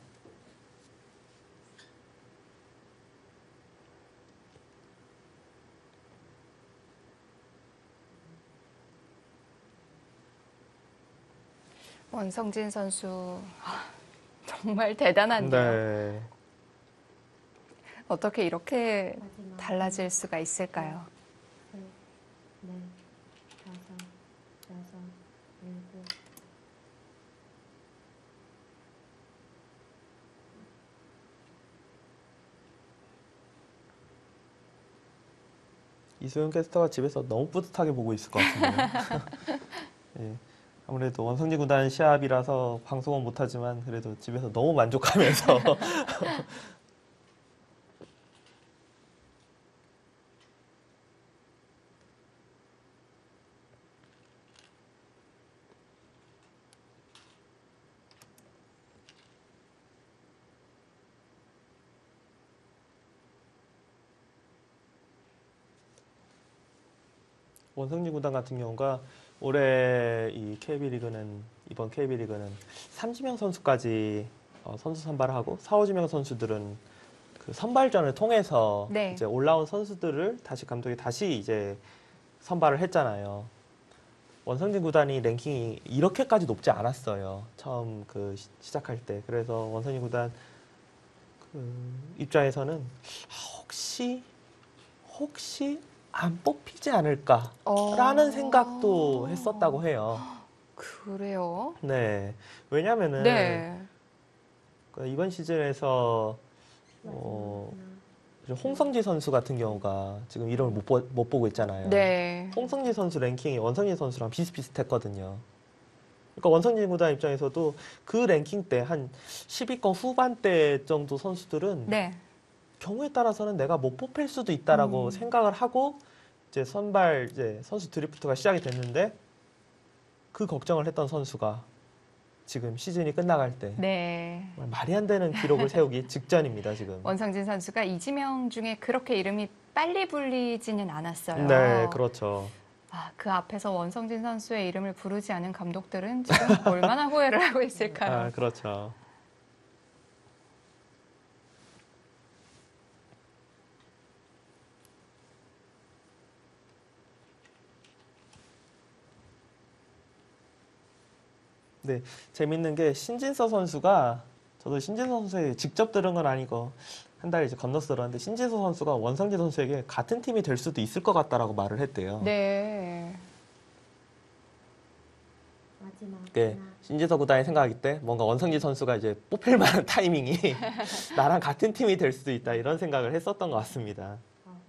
Speaker 1: 원성진 선수 정말 대단한데요.
Speaker 2: 네.
Speaker 1: 어떻게 이렇게
Speaker 3: 마지막
Speaker 1: 달라질 수가 있을까요?
Speaker 3: 셋, 넷, 다섯, 여섯, 일곱.
Speaker 2: 이소영 캐스터가 집에서 너무 뿌듯하게 보고 있을 것 같은데요. 예, 아무래도 원성지 구단 시합이라서 방송은 못하지만 그래도 집에서 너무 만족하면서 원성지 구단 같은 경우가 올해 이 KB리그는 이번 KB리그는 30명 선수까지 선수 선발을 하고 4, 5명 선수들은 그 선발전을 통해서
Speaker 1: 네.
Speaker 2: 이제 올라온 선수들을 다시 감독이 다시 이제 선발을 했잖아요. 원성진 구단이 랭킹이 이렇게까지 높지 않았어요. 처음 그 시작할 때. 그래서 원성진 구단 그 입장에서는 혹시 안 뽑히지 않을까라는 생각도 했었다고 해요.
Speaker 1: 그래요?
Speaker 2: 네. 왜냐면은
Speaker 1: 네.
Speaker 2: 그 이번 시즌에서
Speaker 3: 마지막 하나,
Speaker 2: 그리고 홍성지 선수 같은 경우가 지금 이름을 못 보고 있잖아요.
Speaker 1: 네.
Speaker 2: 홍성지 선수 랭킹이 원성지 선수랑 비슷비슷했거든요. 그러니까 원성지 구단 입장에서도 그 랭킹 때 한 10위권 후반대 정도 선수들은
Speaker 1: 네.
Speaker 2: 경우에 따라서는 내가 못 뽑힐 수도 있다라고 생각을 하고 이제 선발 이제 선수 드리프트가 시작이 됐는데 그 걱정을 했던 선수가 지금 시즌이 끝나갈 때
Speaker 1: 네.
Speaker 2: 정말 말이 안 되는 기록을 세우기 직전입니다, 지금.
Speaker 1: 원성진 선수가 이지명 중에 그렇게 이름이 빨리 불리지는 않았어요.
Speaker 2: 네, 그렇죠.
Speaker 1: 아, 그 앞에서 원성진 선수의 이름을 부르지 않은 감독들은 지금 얼마나 후회를 하고 있을까요?
Speaker 2: 아, 그렇죠. 네, 재밌는 게 신진서 선수가 저도 신진서 선수에 직접 들은 건 아니고 한 달 이제 건너서 들었는데 신진서 선수가 원성지 선수에게 같은 팀이 될 수도 있을 것 같다라고 말을 했대요.
Speaker 1: 네.
Speaker 3: 마지막
Speaker 2: 네,
Speaker 3: 하나,
Speaker 2: 신진서 구단이 생각하기 때 뭔가 원성지 선수가 이제 뽑힐 만한 타이밍이 나랑 같은 팀이 될 수도 있다 이런 생각을 했었던 것 같습니다.
Speaker 3: 아홉,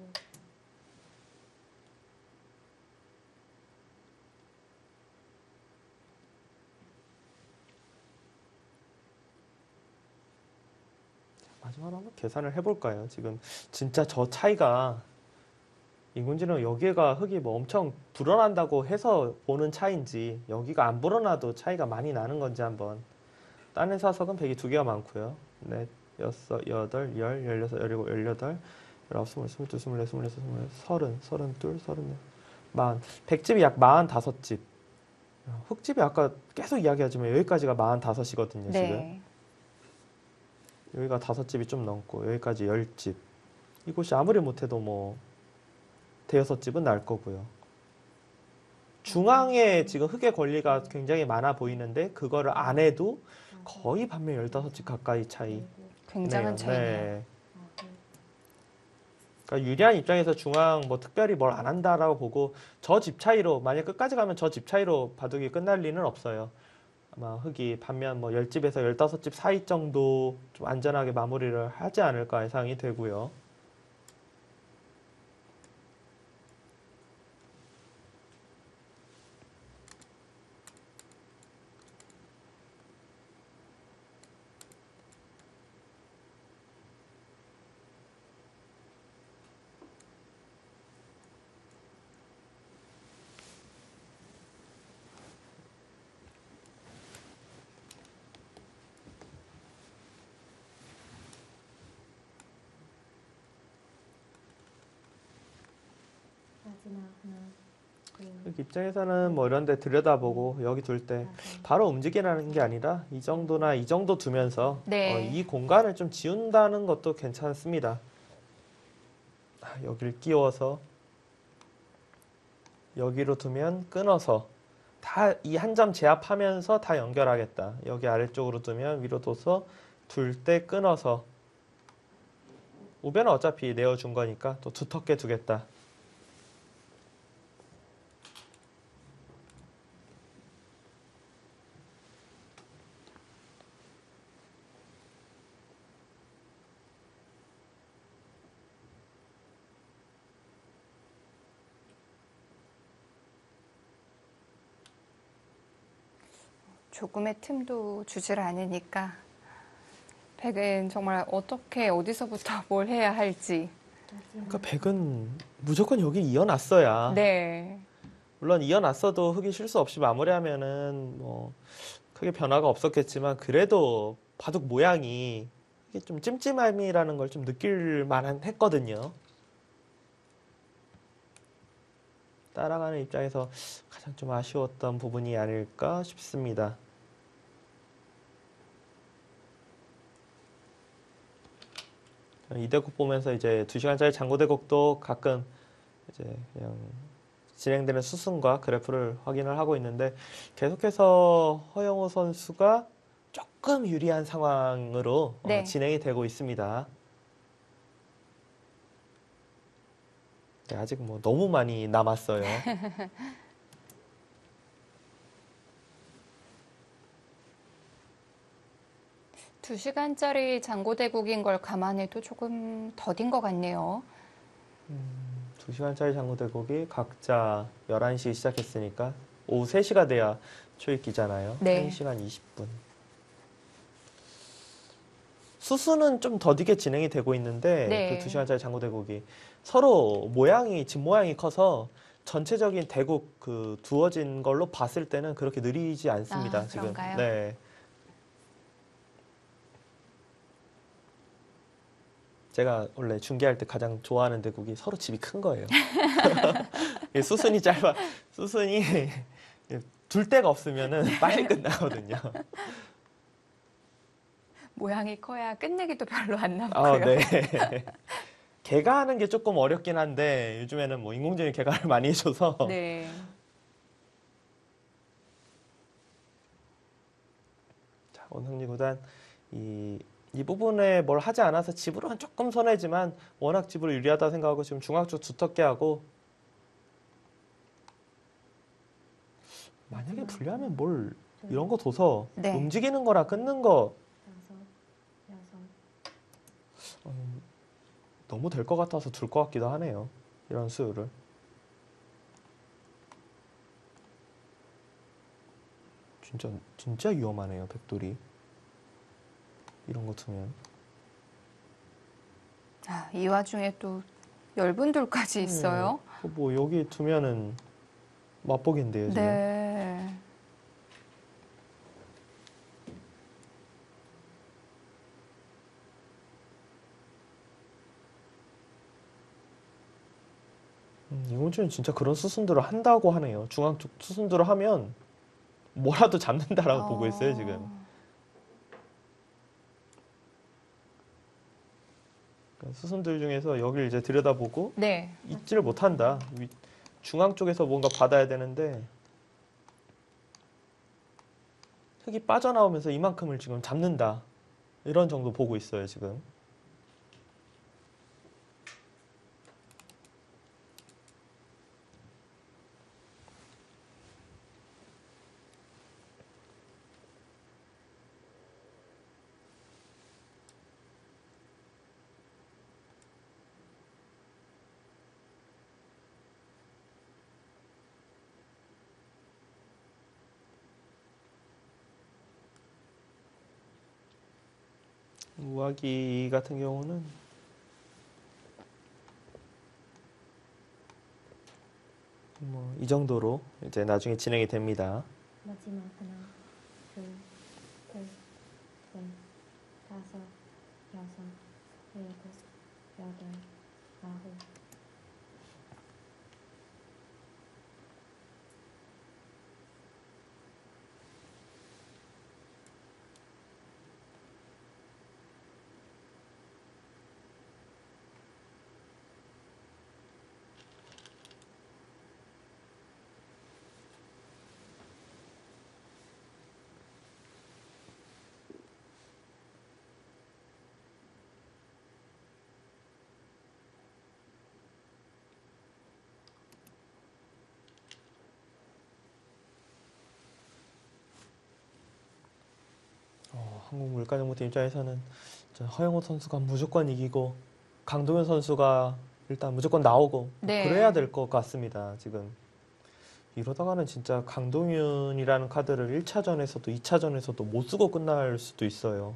Speaker 2: 마지막으로 한번 계산을 해볼까요? 지금 진짜 저 차이가 인군지는 여기가 흙이 뭐 엄청 불어난다고 해서 보는 차이인지 여기가 안 불어나도 차이가 많이 나는 건지 한번. 딴 회사 석은 100이 2개가 많고요. 넷, 여섯, 여덟, 열, 열여섯, 열일곱, 열여덟, 열아홉, 스물, 스물둘, 스물넷, 스물여섯, 스물여덟, 서른, 서른둘, 서른넷, 마흔. 100집이 약 45집. 흙집이 아까 계속 이야기하지만 여기까지가 45이거든요, 지금.
Speaker 1: 네.
Speaker 2: 여기가 5집이 좀 넘고 여기까지 10집. 이곳이 아무리 못해도 뭐 대여섯 집은 날 거고요. 중앙에 지금 흙의 권리가 굉장히 많아 보이는데 그거를 안 해도 거의 반면 15집 가까이 차이.
Speaker 3: 일곱,
Speaker 1: 굉장한 차이네요.
Speaker 2: 네.
Speaker 3: 아홉,
Speaker 2: 그러니까 유리한 입장에서 중앙 뭐 특별히 뭘 안 한다라고 보고 저 집 차이로 만약 끝까지 가면 저 집 차이로 바둑이 끝날 리는 없어요. 아마 흙이 반면 뭐 10집에서 15집 사이 정도 좀 안전하게 마무리를 하지 않을까 예상이 되고요.
Speaker 3: 마지막 하나, 둘,
Speaker 2: 흙 입장에서는 뭐 이런 데 들여다보고 여기 둘 때
Speaker 3: 다섯,
Speaker 2: 바로 움직이라는 게 아니라 이 정도나 이 정도 두면서
Speaker 1: 네.
Speaker 2: 이 공간을 좀 지운다는 것도 괜찮습니다. 여기를 끼워서 여기로 두면 끊어서 다 이 한 점 제압하면서 다 연결하겠다. 여기 아래쪽으로 두면 위로 둬서 둘 때 끊어서 우변은 어차피 내어준 거니까 또 두텁게 두겠다.
Speaker 1: 조금의 틈도 주질 않으니까 백은 정말 어떻게 어디서부터 뭘 해야 할지.
Speaker 3: 마지막
Speaker 2: 그러니까 백은 무조건 여기 이어놨어야.
Speaker 1: 네.
Speaker 2: 물론 이어놨어도 흙이 실수 없이 마무리하면은 뭐 크게 변화가 없었겠지만 그래도 바둑 모양이 이게 좀 찜찜함이라는 걸 좀 느낄 만한 했거든요. 따라가는 입장에서 가장 좀 아쉬웠던 부분이 아닐까 싶습니다. 이 대국 보면서 이제 2시간짜리 장고 대국도 가끔 이제 그냥 진행되는 수순과 그래프를 확인을 하고 있는데 계속해서 허영우 선수가 조금 유리한 상황으로
Speaker 1: 네.
Speaker 2: 진행이 되고 있습니다. 네, 아직 뭐 너무 많이 남았어요.
Speaker 1: 2시간짜리 장고대국인 걸 감안해도 조금 더딘 것 같네요.
Speaker 2: 2시간짜리 장고대국이 각자 11시에 시작했으니까 오후 3시가 돼야 초입기잖아요.
Speaker 1: 네.
Speaker 2: 1시간 20분. 수수는 좀 더디게 진행이 되고 있는데
Speaker 1: 네.
Speaker 2: 그 2시간짜리 장고대국이 서로 모양이 집 모양이 커서 전체적인 대국 그 두어진 걸로 봤을 때는 그렇게 느리지 않습니다.
Speaker 1: 아,
Speaker 2: 지금.
Speaker 1: 그런가요?
Speaker 2: 네. 제가 원래 중계할 때 가장 좋아하는 대국이 서로 집이 큰 거예요. 수순이 짧아. 수순이 둘 데가 없으면은 빨리 끝나거든요.
Speaker 1: 모양이 커야 끝내기도 별로 안
Speaker 2: 아,
Speaker 1: 남고요.
Speaker 2: 네. 개가하는 게 조금 어렵긴 한데 요즘에는 뭐 인공지능 개가를 많이 해줘서
Speaker 1: 네.
Speaker 2: 자, 원흥리 구단 이 부분에 뭘 하지 않아서 집으로는 조금 손해지만 워낙 집으로 유리하다 생각하고 지금 중앙 쪽 두텁게 하고 만약에 불리하면 뭘 이런 거 둬서
Speaker 1: 네.
Speaker 2: 움직이는 거랑 끊는 거
Speaker 3: 5, 6,
Speaker 2: 너무 될 것 같아서 둘 것 같기도 하네요. 이런 수요를. 진짜 위험하네요. 백돌이. 이런 거 두면.
Speaker 1: 아, 이 와중에 또 열분들까지 있어요.
Speaker 2: 뭐 여기 두면은 맛보기인데요, 지금.
Speaker 1: 네.
Speaker 2: 이번 진짜 그런 수순들을 한다고 하네요. 중앙 쪽 수순들을 하면 뭐라도 잡는다라고 보고 있어요, 지금. 그러니까 수순들 중에서 여기를 이제 들여다보고
Speaker 1: 네.
Speaker 2: 잊지를 못한다. 중앙 쪽에서 뭔가 받아야 되는데 흙이 빠져나오면서 이만큼을 지금 잡는다. 이런 정도 보고 있어요, 지금. 우아기 같은 경우는 뭐 이 정도로 이제 나중에 진행이 됩니다.
Speaker 3: 마지막 하나, 둘, 셋, 넷, 다섯, 여섯, 일곱, 여덟, 아홉.
Speaker 2: 한국물가정보팀 입장에서는 허영호 선수가 무조건 이기고 강동현 선수가 일단 무조건 나오고
Speaker 1: 네.
Speaker 2: 그래야 될 것 같습니다. 지금 이러다가는 진짜 강동윤이라는 카드를 1차전에서도 2차전에서도 못 쓰고 끝날 수도 있어요.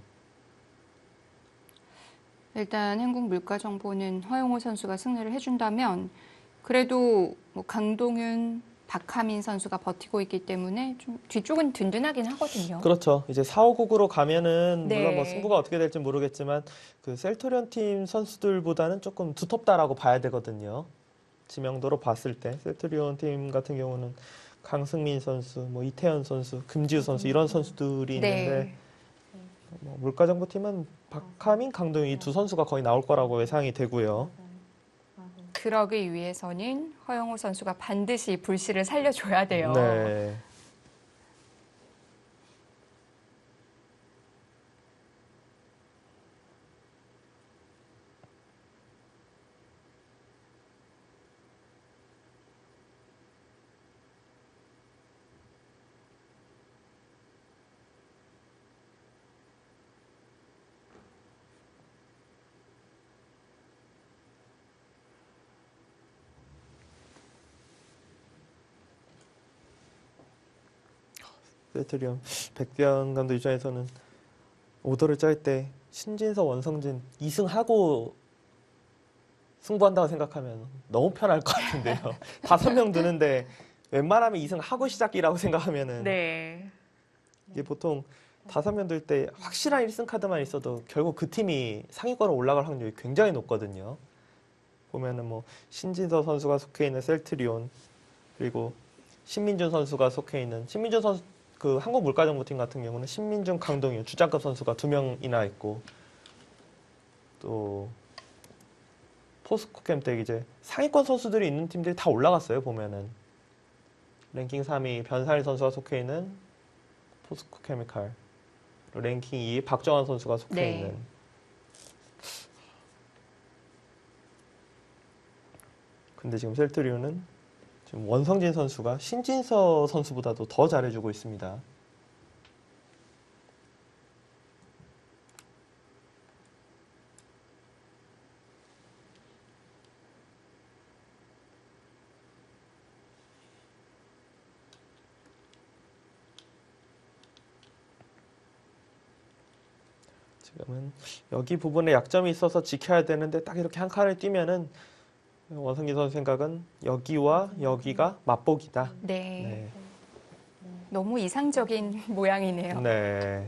Speaker 1: 일단 한국물가정보는 허영호 선수가 승리를 해준다면 그래도 뭐 강동윤, 박하민 선수가 버티고 있기 때문에 좀 뒤쪽은 든든하긴 하거든요.
Speaker 2: 그렇죠. 이제 4, 5국으로 가면은
Speaker 1: 네.
Speaker 2: 물론 뭐 승부가 어떻게 될지 모르겠지만 그 셀토리온 팀 선수들보다는 조금 두텁다라고 봐야 되거든요. 지명도로 봤을 때 셀토리온 팀 같은 경우는 강승민 선수, 뭐 이태현 선수, 금지우 선수 이런 선수들이 있는데
Speaker 1: 네.
Speaker 2: 뭐 물가정보 팀은 박하민, 강동윤 이 두 선수가 거의 나올 거라고 예상이 되고요.
Speaker 3: 여덟, 아홉.
Speaker 1: 그러기 위해서는 허영호 선수가 반드시 불씨를 살려줘야 돼요.
Speaker 2: 네. 셀트리온 백두현 감독 입장에서는 오더를 짤 때 신진서, 원성진 2승하고 승부한다고 생각하면 너무 편할 것 같은데요. 5명 드는데 웬만하면 2승하고 시작이라고 생각하면은
Speaker 1: 네.
Speaker 2: 이게 보통 5명 들 때 확실한 1승 카드만 있어도 결국 그 팀이 상위권으로 올라갈 확률이 굉장히 높거든요. 보면은 뭐 신진서 선수가 속해 있는 셀트리온, 그리고 신민준 선수가 속해 있는 신민준 선수, 그 한국물가정보팀 같은 경우는 신민준, 강동윤 주장급 선수가 2명이나 있고, 또 포스코캠 때 이제 상위권 선수들이 있는 팀들이 다 올라갔어요. 보면은 랭킹 3위 변산일 선수가 속해 있는 포스코케미칼, 랭킹 2위 박정환 선수가 속해
Speaker 1: 네.
Speaker 2: 있는. 근데 지금 셀트리온은 지금 원성진 선수가 신진서 선수보다도 더 잘해주고 있습니다. 지금은 여기 부분에 약점이 있어서 지켜야 되는데 딱 이렇게 한 칸을 뛰면은 원성진 선수 생각은 여기와 여기가 맛보기다.
Speaker 1: 네.
Speaker 2: 네.
Speaker 1: 너무 이상적인 모양이네요.
Speaker 2: 네.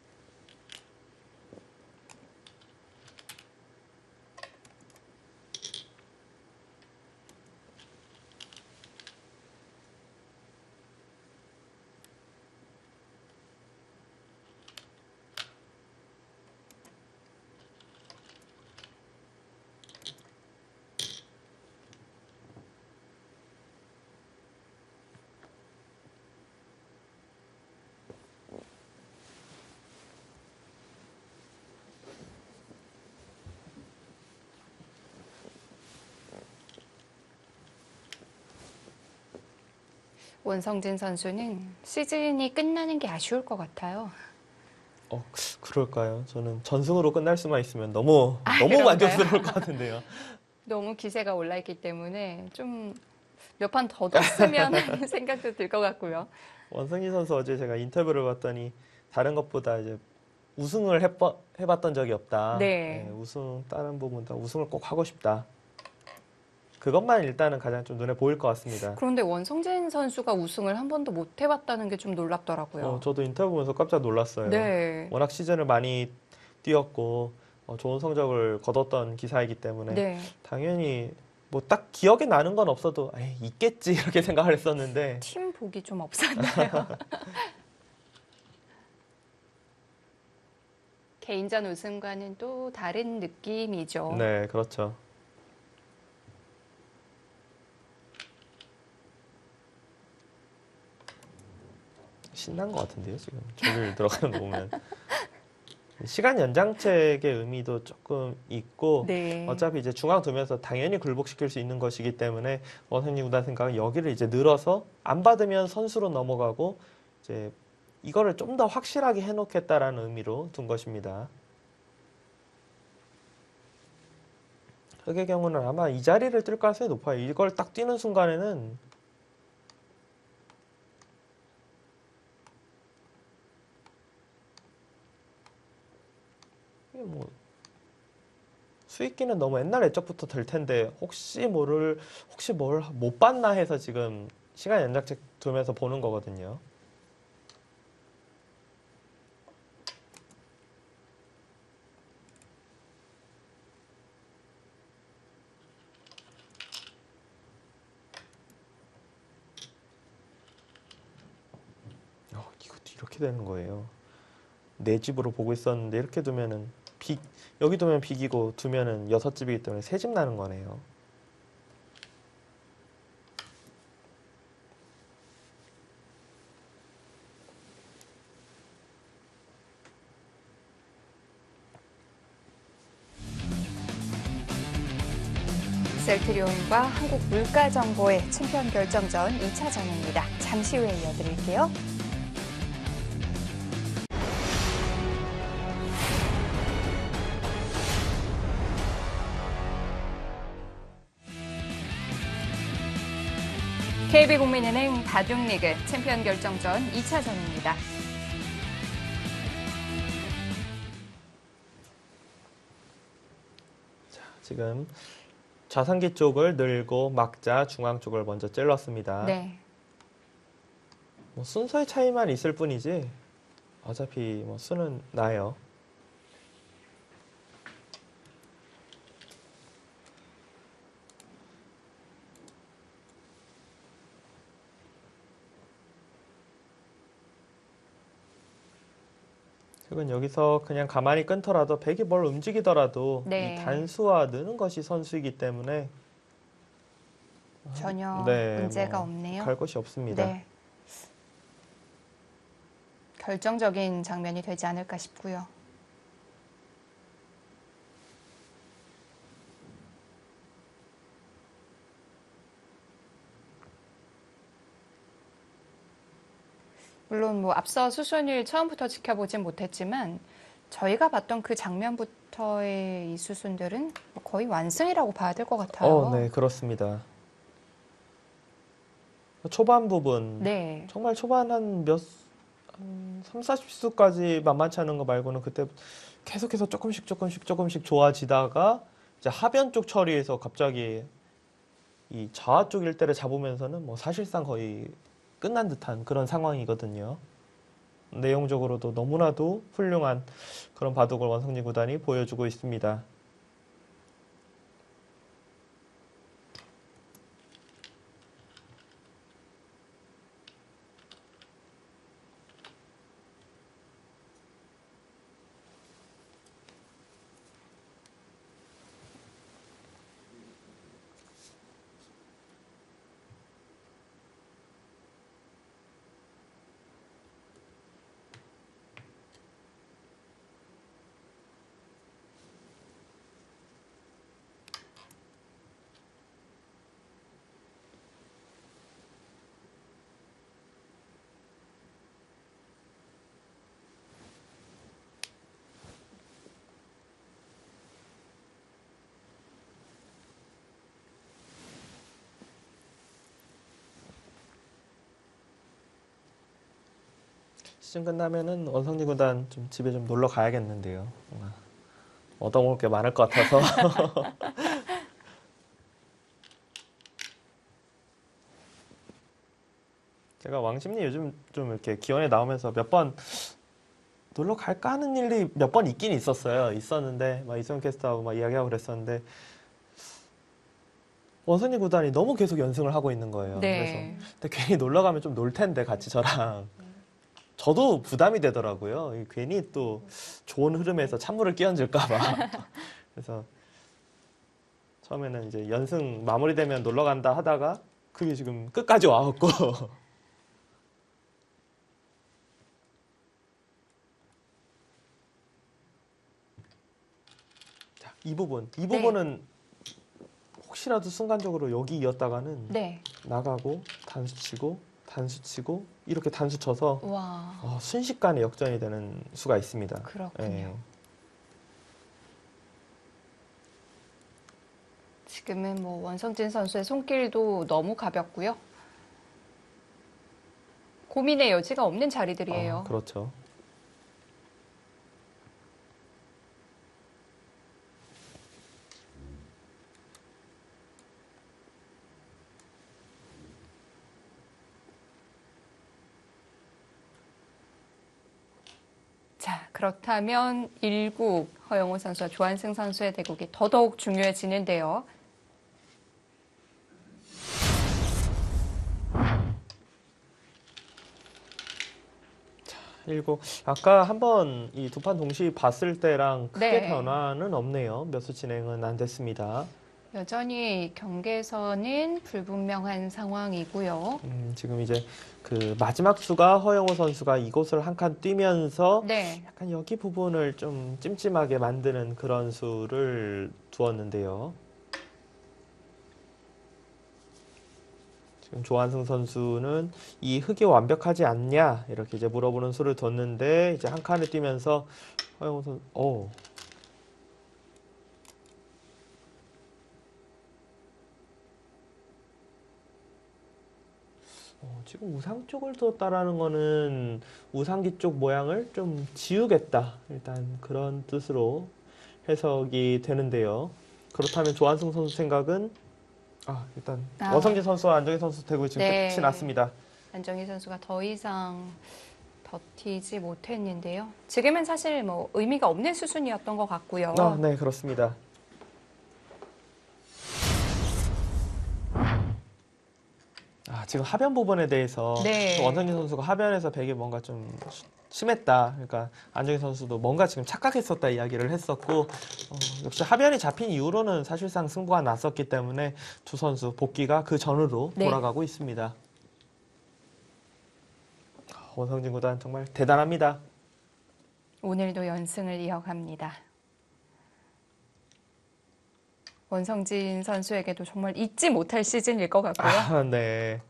Speaker 1: 원성진 선수는 시즌이 끝나는 게 아쉬울 것 같아요.
Speaker 2: 그럴까요? 저는 전승으로 끝날 수만 있으면 너무
Speaker 1: 그런가요?
Speaker 2: 만족스러울 것 같은데요.
Speaker 1: 너무 기세가 올라있기 때문에 좀 몇 판 더 뒀으면 하는 생각도 들 것 같고요.
Speaker 2: 원성진 선수 어제 제가 인터뷰를 봤더니 다른 것보다 이제 우승을 해봤던 적이 없다.
Speaker 1: 네.
Speaker 2: 다른 부분 다 우승을 꼭 하고 싶다. 그것만 일단은 가장 좀 눈에 보일 것 같습니다.
Speaker 1: 그런데 원성진 선수가 우승을 한 번도 못 해봤다는 게 좀 놀랍더라고요.
Speaker 2: 저도 인터뷰 보면서 깜짝 놀랐어요.
Speaker 1: 네.
Speaker 2: 워낙 시즌을 많이 뛰었고 좋은 성적을 거뒀던 기사이기 때문에
Speaker 1: 네.
Speaker 2: 당연히 뭐 딱 기억에 나는 건 없어도 에이, 있겠지 이렇게 생각을 했었는데
Speaker 1: 팀 복이 좀 없었네요. 개인전 우승과는 또 다른 느낌이죠.
Speaker 2: 네, 그렇죠. 신난 것 같은데요, 지금 저를 들어가는 거 보면. 시간 연장책의 의미도 조금 있고,
Speaker 1: 네.
Speaker 2: 어차피 이제 중앙 두면서 당연히 굴복시킬 수 있는 것이기 때문에 원성진 구단 생각은 여기를 이제 늘어서 안 받으면 선수로 넘어가고 이제 이거를 좀 더 확실하게 해놓겠다라는 의미로 둔 것입니다. 흑의 경우는 아마 이 자리를 뛸 가능성이 높아요. 이걸 딱 뛰는 순간에는 이게 뭐 수익기는 너무 옛날 애적부터 될 텐데 혹시 뭘 못 봤나 해서 지금 시간 연장책 두면서 보는 거거든요. 이것도 이렇게 되는 거예요. 내 집으로 보고 있었는데 이렇게 두면은 여기 두면 빅이고 두면은 6집이기 때문에 3집 나는 거네요.
Speaker 1: 셀트리온과 한국물가정보의 챔피언 결정전 2차전입니다. 잠시 후에 이어드릴게요. KB국민은행 바둑리그 챔피언 결정전 2차전입니다.
Speaker 2: 지금 좌상기 쪽을 늘고 막자 중앙 쪽을 먼저 찔렀습니다.
Speaker 1: 네.
Speaker 2: 뭐 순서의 차이만 있을 뿐이지 어차피 뭐 수는 나요. 그건 여기서 그냥 가만히 끊더라도 백이 뭘 움직이더라도
Speaker 1: 네.
Speaker 2: 이 단수와 느는 것이 선수이기 때문에
Speaker 1: 전혀
Speaker 2: 네,
Speaker 1: 문제가
Speaker 2: 뭐
Speaker 1: 없네요.
Speaker 2: 갈 것이 없습니다.
Speaker 1: 네. 결정적인 장면이 되지 않을까 싶고요. 물론 뭐 앞서 수순을 처음부터 지켜보진 못했지만 저희가 봤던 그 장면부터의 이 수순들은 뭐 거의 완승이라고 봐야 될 것 같아요.
Speaker 2: 네, 그렇습니다. 초반 부분
Speaker 1: 네.
Speaker 2: 정말 초반 한 3, 40수까지 만만치 않은 거 말고는 그때 계속해서 조금씩 좋아지다가 이제 하변 쪽 처리에서 갑자기 이 좌 쪽 일대를 잡으면서는 뭐 사실상 거의 끝난 듯한 그런 상황이거든요. 내용적으로도 너무나도 훌륭한 그런 바둑을 원성리 구단이 보여주고 있습니다. 시즌 끝나면은 원성리 구단 좀 집에 좀 놀러 가야겠는데요. 뭔가 얻어먹을 게 많을 것 같아서. 제가 왕십리 요즘 좀 이렇게 기원에 나오면서 몇 번 놀러 갈까 하는 일이 몇 번 있긴 있었어요. 있었는데 막 이승훈 캐스터하고 막 이야기하고 그랬었는데 원성리 구단이 너무 계속 연승을 하고 있는 거예요.
Speaker 1: 네.
Speaker 2: 그래서 근데 괜히 놀러 가면 좀 놀 텐데 같이 저랑 저도 부담이 되더라고요. 괜히 또 좋은 흐름에서 찬물을 끼얹을까 봐. 그래서 처음에는 이제 연승 마무리되면 놀러 간다 하다가 그게 지금 끝까지 와갖고 자, 이 부분은 혹시라도 순간적으로 여기 이었다가는
Speaker 1: 네.
Speaker 2: 나가고 단수 치고 이렇게 단수 쳐서
Speaker 1: 와.
Speaker 2: 순식간에 역전이 되는 수가 있습니다.
Speaker 1: 그렇군요.
Speaker 2: 예.
Speaker 1: 지금은 뭐 원성진 선수의 손길도 너무 가볍고요. 고민의 여지가 없는 자리들이에요.
Speaker 2: 그렇죠.
Speaker 1: 자, 그렇다면 1국 허영우 선수와 조한승 선수의 대국이 더더욱 중요해지는데요.
Speaker 2: 일곱. 아까 한번 이 두 판 동시 봤을 때랑 크게
Speaker 1: 네.
Speaker 2: 변화는 없네요. 몇 수 진행은 안 됐습니다.
Speaker 1: 여전히 경계선은 불분명한 상황이고요.
Speaker 2: 지금 이제 그 마지막 수가 허영호 선수가 이곳을 한 칸 뛰면서
Speaker 1: 네.
Speaker 2: 약간 여기 부분을 좀 찜찜하게 만드는 그런 수를 두었는데요. 지금 조한승 선수는 이 흙이 완벽하지 않냐 이렇게 이제 물어보는 수를 뒀는데 이제 한 칸을 뛰면서 허영호 선수, 지금 우상 쪽을 뒀다라는 거는 우상기 쪽 모양을 좀 지우겠다. 일단 그런 뜻으로 해석이 되는데요. 그렇다면 조한승 선수 생각은 일단 원성진 선수와 안정희 선수 대구 지금
Speaker 1: 네.
Speaker 2: 끝이 났습니다.
Speaker 1: 안정희 선수가 더 이상 버티지 못했는데요. 지금은 사실 뭐 의미가 없는 수순이었던 것 같고요.
Speaker 2: 네, 그렇습니다. 지금 하변 부분에 대해서
Speaker 1: 네.
Speaker 2: 원성진 선수가 하변에서 백이 뭔가 좀 심했다. 그러니까 안정희 선수도 뭔가 지금 착각했었다 이야기를 했었고 역시 하변이 잡힌 이후로는 사실상 승부가 났었기 때문에 두 선수 복귀가 그 전으로
Speaker 1: 네.
Speaker 2: 돌아가고 있습니다. 원성진 구단 정말 대단합니다.
Speaker 1: 오늘도 연승을 이어갑니다. 원성진 선수에게도 정말 잊지 못할 시즌일 것 같고요.
Speaker 2: 네.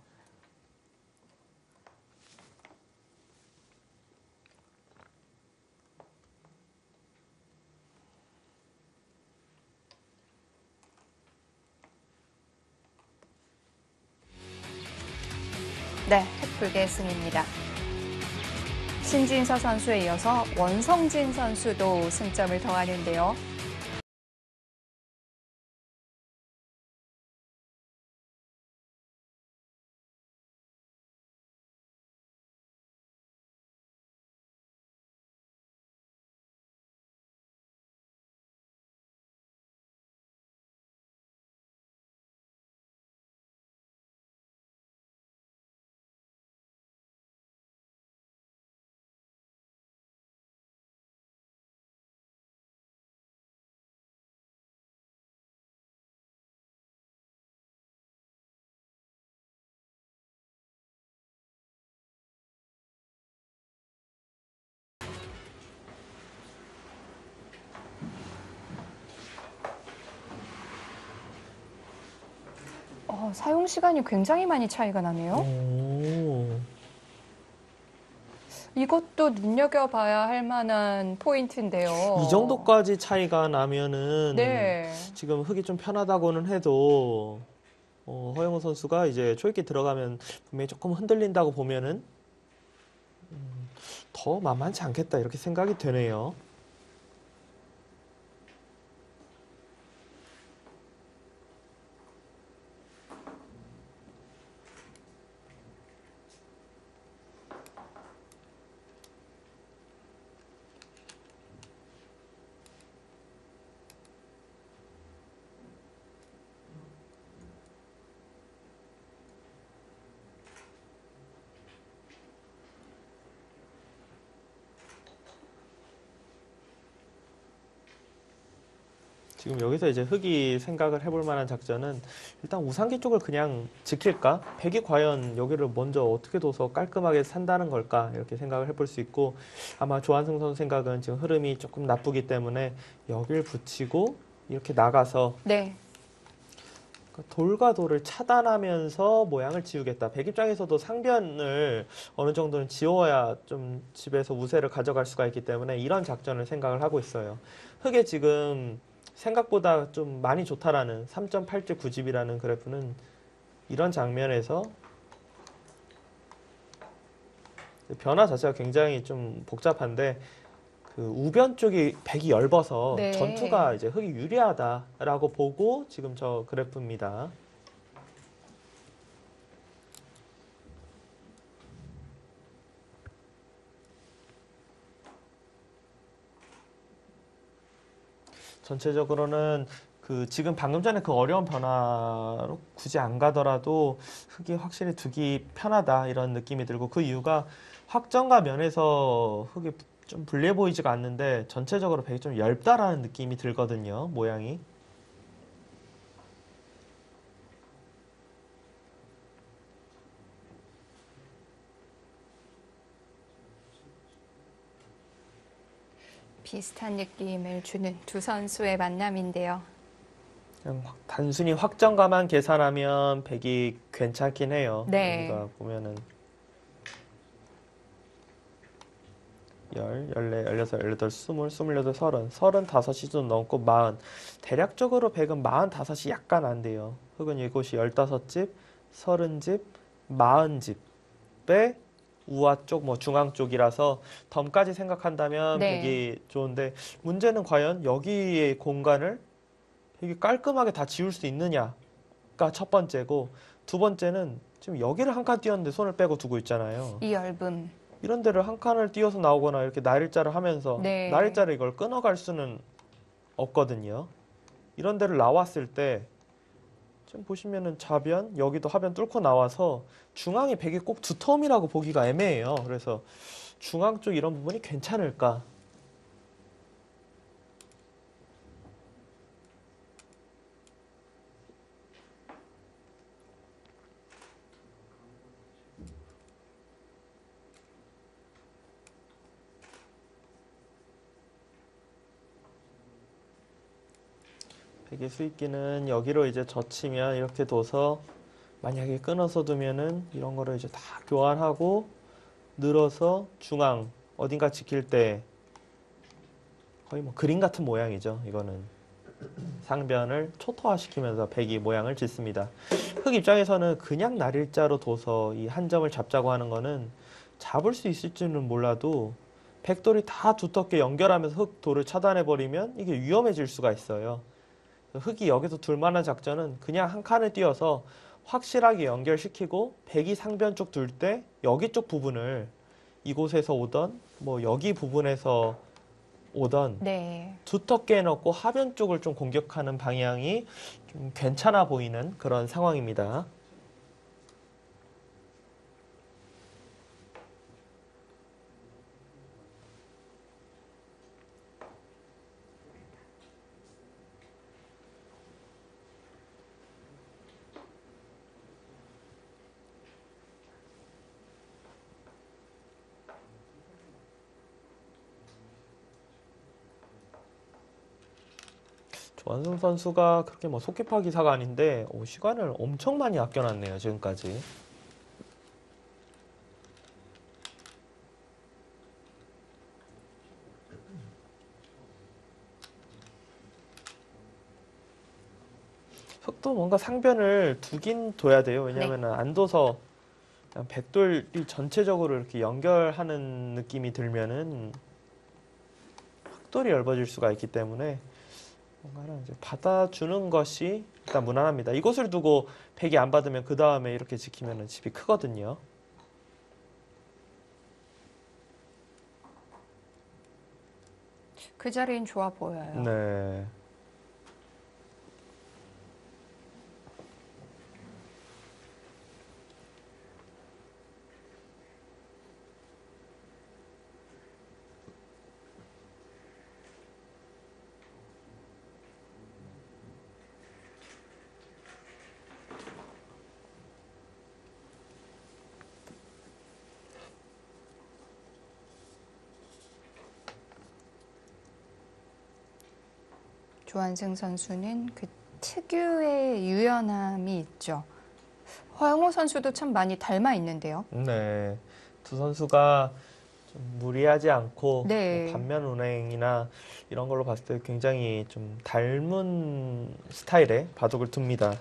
Speaker 1: 네, het불의 승입니다. 신진서 선수에 이어서 원성진 선수도 승점을 더하는데요. 사용 시간이 굉장히 많이 차이가 나네요.
Speaker 2: 오.
Speaker 1: 이것도 눈여겨봐야 할 만한 포인트인데요.
Speaker 2: 이 정도까지 차이가 나면은
Speaker 1: 네.
Speaker 2: 지금 흙이 좀 편하다고는 해도 허영우 선수가 이제 초입기 들어가면 분명히 조금 흔들린다고 보면은 더 만만치 않겠다 이렇게 생각이 되네요. 지금 여기서 이제 흙이 생각을 해볼 만한 작전은 일단 우상기 쪽을 그냥 지킬까? 백이 과연 여기를 먼저 어떻게 둬서 깔끔하게 산다는 걸까? 이렇게 생각을 해볼 수 있고 아마 조한승 선수 생각은 지금 흐름이 조금 나쁘기 때문에 여길 붙이고 이렇게 나가서
Speaker 1: 네.
Speaker 2: 돌과 돌을 차단하면서 모양을 지우겠다. 백 입장에서도 상변을 어느 정도는 지워야 좀 집에서 우세를 가져갈 수가 있기 때문에 이런 작전을 생각을 하고 있어요. 흙에 지금 생각보다 좀 많이 좋다라는 3.8째 9집이라는 그래프는 이런 장면에서 변화 자체가 굉장히 좀 복잡한데 그 우변 쪽이 백이 엷어서
Speaker 1: 네.
Speaker 2: 전투가 이제 흙이 유리하다라고 보고 지금 저 그래프입니다. 전체적으로는 그 지금 방금 전에 그 어려운 변화로 굳이 안 가더라도 흙이 확실히 두기 편하다 이런 느낌이 들고 그 이유가 확정과 면에서 흙이 좀 불리해 보이지가 않는데 전체적으로 백이 좀 얇다라는 느낌이 들거든요. 모양이.
Speaker 1: 비슷한 느낌을 주는 두 선수의 만남인데요.
Speaker 2: 그냥 단순히 확정가만 계산하면 백이 괜찮긴 해요.
Speaker 1: 네.
Speaker 2: 여기가 보면은 10, 14, 16, 18, 20, 28, 30, 35이 좀 넘고 40. 대략적으로 백은 45이 약간 안 돼요. 흙은 이곳이 15집, 30집, 40집. 배 우아 쪽, 뭐 중앙 쪽이라서 덤까지 생각한다면
Speaker 1: 네.
Speaker 2: 백이 좋은데 문제는 과연 여기의 공간을 되게 깔끔하게 다 지울 수 있느냐가 첫 번째고 두 번째는 지금 여기를 한 칸 띄웠는데 손을 빼고 두고 있잖아요.
Speaker 1: 이 얇음.
Speaker 2: 이런 데를 한 칸을 띄워서 나오거나 이렇게 날일자를 하면서
Speaker 1: 네.
Speaker 2: 날일자를 이걸 끊어갈 수는 없거든요. 이런 데를 나왔을 때 지금 보시면은 좌변, 여기도 하변 뚫고 나와서 중앙이 백이 꼭 두터움이라고 보기가 애매해요. 그래서 중앙 쪽 이런 부분이 괜찮을까? 백의 수익기는 여기로 이제 젖히면 이렇게 둬서 만약에 끊어서 두면은 이런 거를 이제 다 교환하고 늘어서 중앙 어딘가 지킬 때 거의 뭐 그림 같은 모양이죠. 이거는 상변을 초토화시키면서 백이 모양을 짓습니다. 흑 입장에서는 그냥 날일자로 둬서 이 한 점을 잡자고 하는 거는 잡을 수 있을지는 몰라도 백돌이 다 두텁게 연결하면서 흑 돌을 차단해 버리면 이게 위험해질 수가 있어요. 흑이 여기서 둘 만한 작전은 그냥 한 칸을 띄어서 확실하게 연결시키고 백이 상변 쪽 둘 때 여기 쪽 부분을 이곳에서 오던 뭐 여기 부분에서 오던
Speaker 1: 네.
Speaker 2: 두텁게 해놓고 하변 쪽을 좀 공격하는 방향이 좀 괜찮아 보이는 그런 상황입니다. 조한승 선수가 그렇게 뭐 속기파 기사가 아닌데 시간을 엄청 많이 아껴놨네요, 지금까지. 흑도 뭔가 상변을 두긴 둬야 돼요. 왜냐하면 안 둬서 그냥 백돌이 전체적으로 이렇게 연결하는 느낌이 들면은 흑돌이 얇아질 수가 있기 때문에 뭔가를 이제 받아주는 것이 일단 무난합니다. 이곳을 두고 백이 안 받으면 그 다음에 이렇게 지키면 집이 크거든요.
Speaker 1: 그 자리는 좋아 보여요.
Speaker 2: 네.
Speaker 1: 조한승 선수는 그 특유의 유연함이 있죠. 허영호 선수도 참 많이 닮아 있는데요.
Speaker 2: 네. 두 선수가 좀 무리하지 않고
Speaker 1: 네.
Speaker 2: 뭐 반면 운행이나 이런 걸로 봤을 때 굉장히 좀 닮은 스타일의 바둑을 둡니다.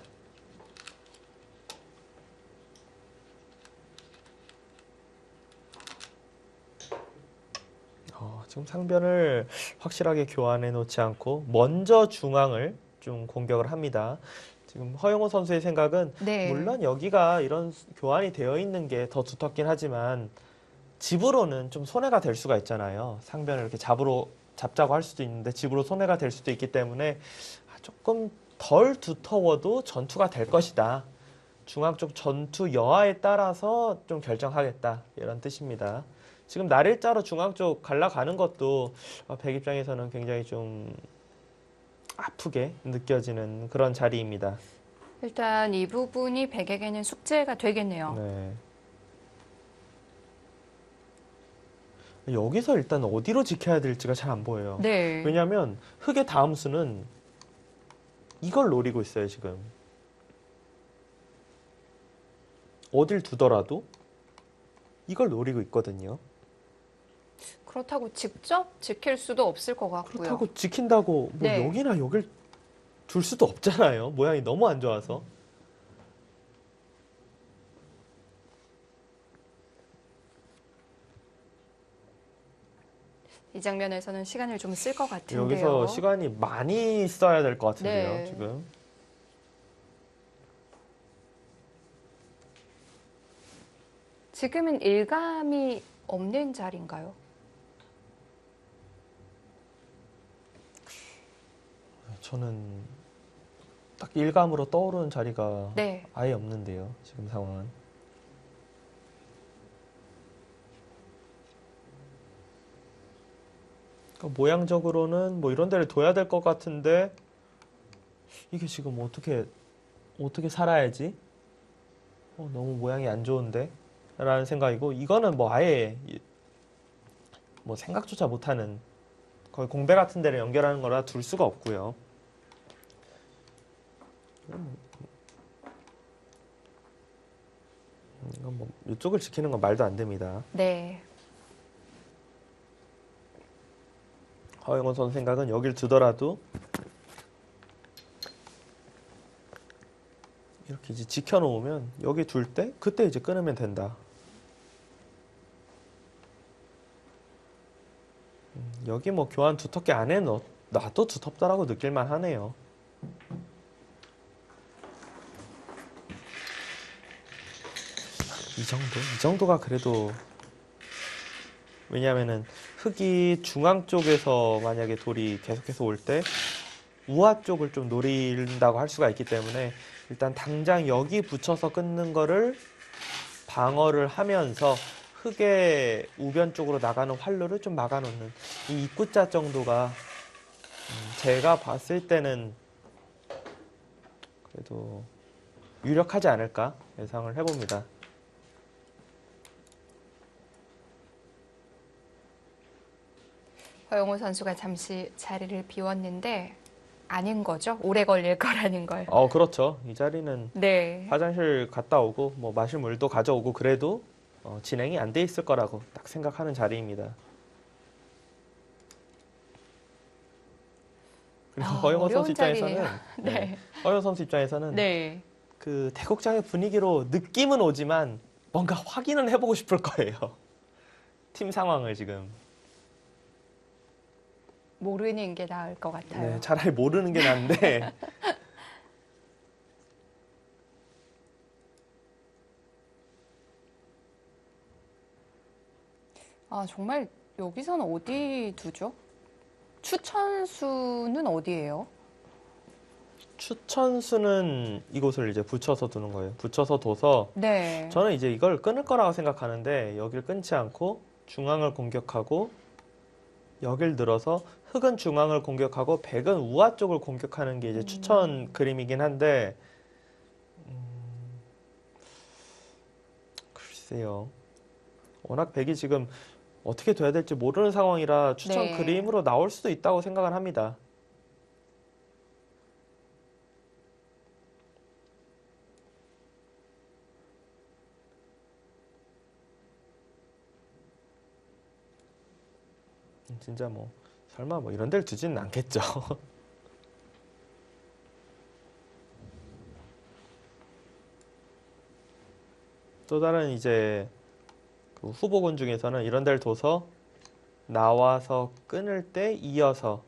Speaker 2: 지금 상변을 확실하게 교환해 놓지 않고 먼저 중앙을 좀 공격을 합니다. 지금 허영호 선수의 생각은
Speaker 1: 네.
Speaker 2: 물론 여기가 이런 교환이 되어 있는 게 더 두텁긴 하지만 집으로는 좀 손해가 될 수가 있잖아요. 상변을 이렇게 잡자고 할 수도 있는데 집으로 손해가 될 수도 있기 때문에 조금 덜 두터워도 전투가 될 것이다. 중앙 쪽 전투 여하에 따라서 좀 결정하겠다. 이런 뜻입니다. 지금 날일자로 중앙 쪽 갈라가는 것도 백 입장에서는 굉장히 좀 아프게 느껴지는 그런 자리입니다.
Speaker 1: 일단 이 부분이 백에게는 숙제가 되겠네요.
Speaker 2: 네. 여기서 일단 어디로 지켜야 될지가 잘 안 보여요.
Speaker 1: 네.
Speaker 2: 왜냐하면 흑의 다음 수는 이걸 노리고 있어요, 지금. 어딜 두더라도 이걸 노리고 있거든요.
Speaker 1: 그렇다고 직접 지킬 수도 없을 것 같고요.
Speaker 2: 그렇다고 지킨다고 뭐
Speaker 1: 네.
Speaker 2: 여기나 여길 둘 수도 없잖아요. 모양이 너무 안 좋아서.
Speaker 1: 이 장면에서는 시간을 좀 쓸 것 같은데요.
Speaker 2: 여기서 시간이 많이 써야 될 것 같은데요,
Speaker 1: 네.
Speaker 2: 지금.
Speaker 1: 지금은 일감이 없는 자리인가요?
Speaker 2: 저는 딱 일감으로 떠오르는 자리가
Speaker 1: 네.
Speaker 2: 아예 없는데요, 지금 상황은. 그러니까 모양적으로는 뭐 이런 데를 둬야 될 것 같은데 이게 지금 어떻게 살아야지? 너무 모양이 안 좋은데? 라는 생각이고 이거는 뭐 아예 뭐 생각조차 못하는 거의 공배 같은 데를 연결하는 거라 둘 수가 없고요. 이건 뭐 이쪽을 지키는 건 말도 안 됩니다.
Speaker 1: 네.
Speaker 2: 허영원 선수 생각은 여길 두더라도 이렇게 이제 지켜놓으면 여기 둘 때 그때 이제 끊으면 된다. 여기 뭐 교환 두텁게 안 놔도 두텁다라고 느낄만 하네요. 이 정도가 그래도 왜냐면은 흙이 중앙 쪽에서 만약에 돌이 계속해서 올 때 우하 쪽을 좀 노린다고 할 수가 있기 때문에 일단 당장 여기 붙여서 끊는 거를 방어를 하면서 흙의 우변 쪽으로 나가는 활로를 좀 막아놓는 이 입구자 정도가 제가 봤을 때는 그래도 유력하지 않을까 예상을 해봅니다.
Speaker 1: 허영호 선수가 잠시 자리를 비웠는데 아닌 거죠? 오래 걸릴 거라는 걸.
Speaker 2: 그렇죠. 이 자리는
Speaker 1: 네.
Speaker 2: 화장실 갔다 오고 뭐 마실 물도 가져오고 그래도 진행이 안 돼 있을 거라고 딱 생각하는 자리입니다. 그리고 허영호 선수
Speaker 1: 어려운
Speaker 2: 입장에서는
Speaker 1: 자리네요. 네.
Speaker 2: 허영호 선수 입장에서는
Speaker 1: 네.
Speaker 2: 그 대국장의 분위기로 느낌은 오지만 뭔가 확인은 해보고 싶을 거예요. 팀 상황을 지금.
Speaker 1: 모르는 게 나을 것 같아요.
Speaker 2: 네, 차라리 모르는 게 나은데
Speaker 1: 정말 여기서는 어디 두죠? 추천수는 어디예요?
Speaker 2: 추천수는 이곳을 이제 붙여서 두는 거예요. 붙여서 둬서
Speaker 1: 네.
Speaker 2: 저는 이제 이걸 끊을 거라고 생각하는데 여길 끊지 않고 중앙을 공격하고 여길 늘어서 흑은 중앙을 공격하고 백은 우하 쪽을 공격하는 게 이제 추천 그림이긴 한데 글쎄요. 워낙 백이 지금 어떻게 돼야 될지 모르는 상황이라 추천
Speaker 1: 네.
Speaker 2: 그림으로 나올 수도 있다고 생각을 합니다. 진짜 뭐 설마 뭐 이런 데를 두지는 않겠죠. 또 다른 이제 그 후보군 중에서는 이런 데를 둬서 나와서 끊을 때 이어서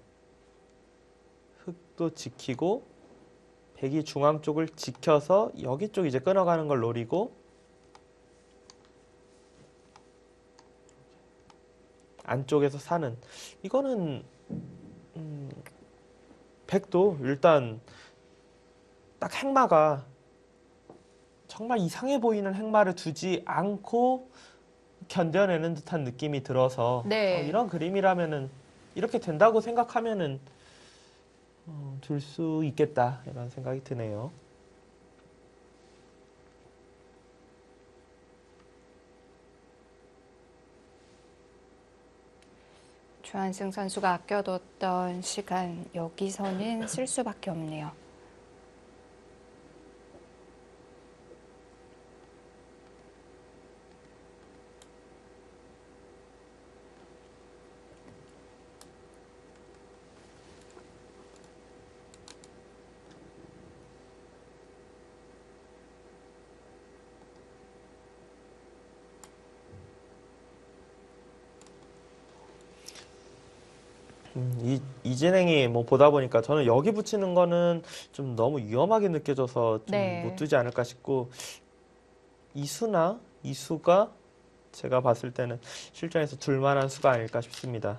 Speaker 2: 흙도 지키고 백이 중앙 쪽을 지켜서 여기 쪽 이제 끊어가는 걸 노리고 안쪽에서 사는 이거는 백도 일단 딱 행마가 정말 이상해 보이는 행마를 두지 않고 견뎌내는 듯한 느낌이 들어서
Speaker 1: 네.
Speaker 2: 이런 그림이라면은 이렇게 된다고 생각하면은 둘 수 있겠다 이런 생각이 드네요.
Speaker 1: 조한승 선수가 아껴뒀던 시간 여기서는 쓸 수밖에 없네요.
Speaker 2: 이진행이 뭐 보다 보니까 저는 여기 붙이는 거는 좀 너무 위험하게 느껴져서 좀
Speaker 1: 네.
Speaker 2: 못 두지 않을까 싶고 이수나 이수가 제가 봤을 때는 실전에서 둘만한 수가 아닐까 싶습니다.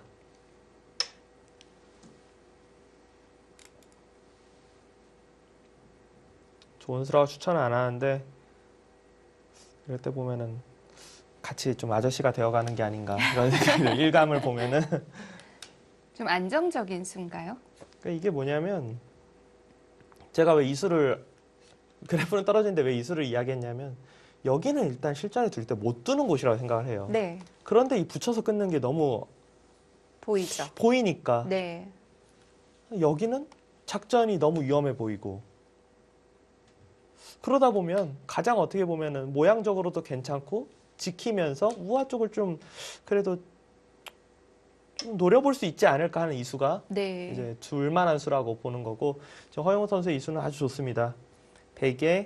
Speaker 2: 좋은 수라고 추천은 안 하는데 이럴 때 보면은 같이 좀 아저씨가 되어가는 게 아닌가 이런 생각이 일감을 보면은
Speaker 1: 좀 안정적인 수인가요?
Speaker 2: 그러니까 이게 뭐냐면 제가 왜 이수를 그래프는 떨어지는데 왜 이수를 이야기했냐면 여기는 일단 실전에 둘 때 못 두는 곳이라고 생각을 해요.
Speaker 1: 네,
Speaker 2: 그런데 이 붙여서 끊는 게 너무
Speaker 1: 보이죠.
Speaker 2: 보이니까
Speaker 1: 네,
Speaker 2: 여기는 작전이 너무 위험해 보이고 그러다 보면 가장 어떻게 보면은 모양적으로도 괜찮고 지키면서 우하 쪽을 좀 그래도 좀 노려볼 수 있지 않을까 하는 이수가
Speaker 1: 네.
Speaker 2: 이제 둘만한 수라고 보는 거고 저 허영우 선수의 이수는 아주 좋습니다. 100에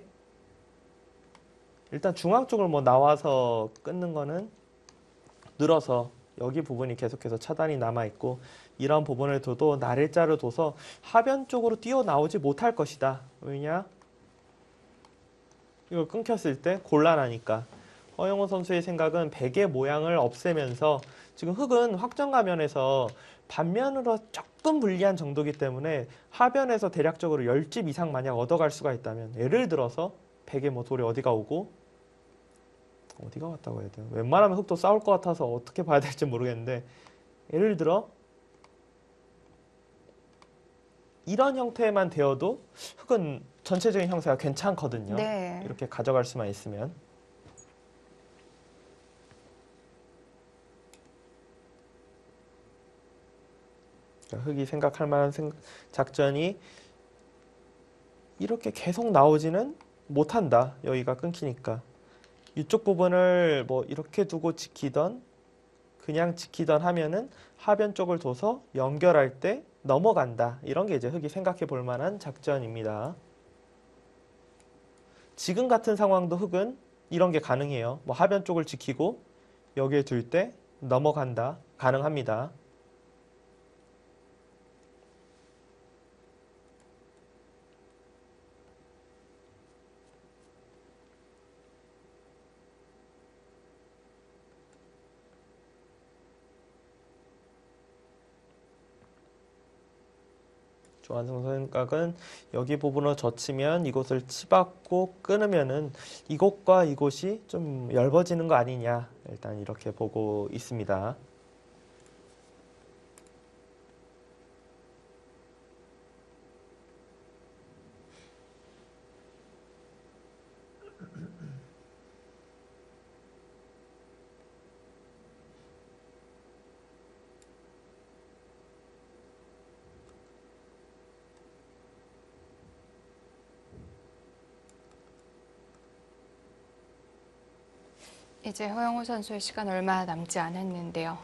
Speaker 2: 일단 중앙 쪽을 뭐 나와서 끊는 거는 늘어서 여기 부분이 계속해서 차단이 남아 있고 이런 부분을 둬도 날일자를 둬서 하변 쪽으로 뛰어나오지 못할 것이다. 왜냐? 이걸 끊겼을 때 곤란하니까. 허영호 선수의 생각은 베개 모양을 없애면서 지금 흙은 확정 가면에서 반면으로 조금 불리한 정도이기 때문에 하변에서 대략적으로 10집 이상 만약 얻어갈 수가 있다면 예를 들어서 베개 뭐 돌이 어디가 오고 어디가 왔다고 해야 돼요? 웬만하면 흙도 싸울 것 같아서 어떻게 봐야 될지 모르겠는데 예를 들어 이런 형태만 되어도 흙은 전체적인 형태가 괜찮거든요.
Speaker 1: 네.
Speaker 2: 이렇게 가져갈 수만 있으면. 그러니까 흙이 생각할 만한 작전이 이렇게 계속 나오지는 못한다. 여기가 끊기니까. 이쪽 부분을 뭐 이렇게 두고 지키던 그냥 지키던 하면은 하변 쪽을 둬서 연결할 때 넘어간다. 이런 게 이제 흙이 생각해 볼 만한 작전입니다. 지금 같은 상황도 흙은 이런 게 가능해요. 뭐 하변 쪽을 지키고 여기에 둘 때 넘어간다. 가능합니다. 조한승 생각은 여기 부분으로 젖히면 이곳을 치받고 끊으면은 이곳과 이곳이 좀 얇아지는 거 아니냐 일단 이렇게 보고 있습니다.
Speaker 1: 이제 허영우 선수의 시간 얼마 남지 않았는데요.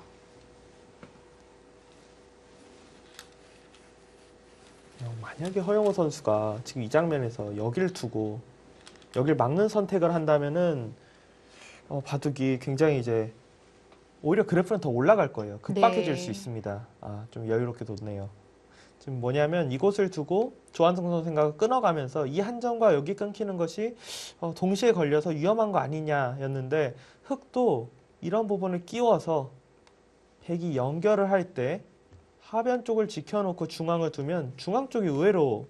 Speaker 2: 만약에 허영우 선수가 지금 이 장면에서 여기를 두고 여기를 막는 선택을 한다면은 바둑이 굉장히 이제 오히려 그래프는 더 올라갈 거예요. 급박해질
Speaker 1: 네.
Speaker 2: 수 있습니다. 좀 여유롭게 뒀네요. 지금 뭐냐면 이곳을 두고 조한승 선수 생각을 끊어가면서 이 한 점과 여기 끊기는 것이 동시에 걸려서 위험한 거 아니냐였는데 흙도 이런 부분을 끼워서 백이 연결을 할 때 하변 쪽을 지켜놓고 중앙을 두면 중앙 쪽이 의외로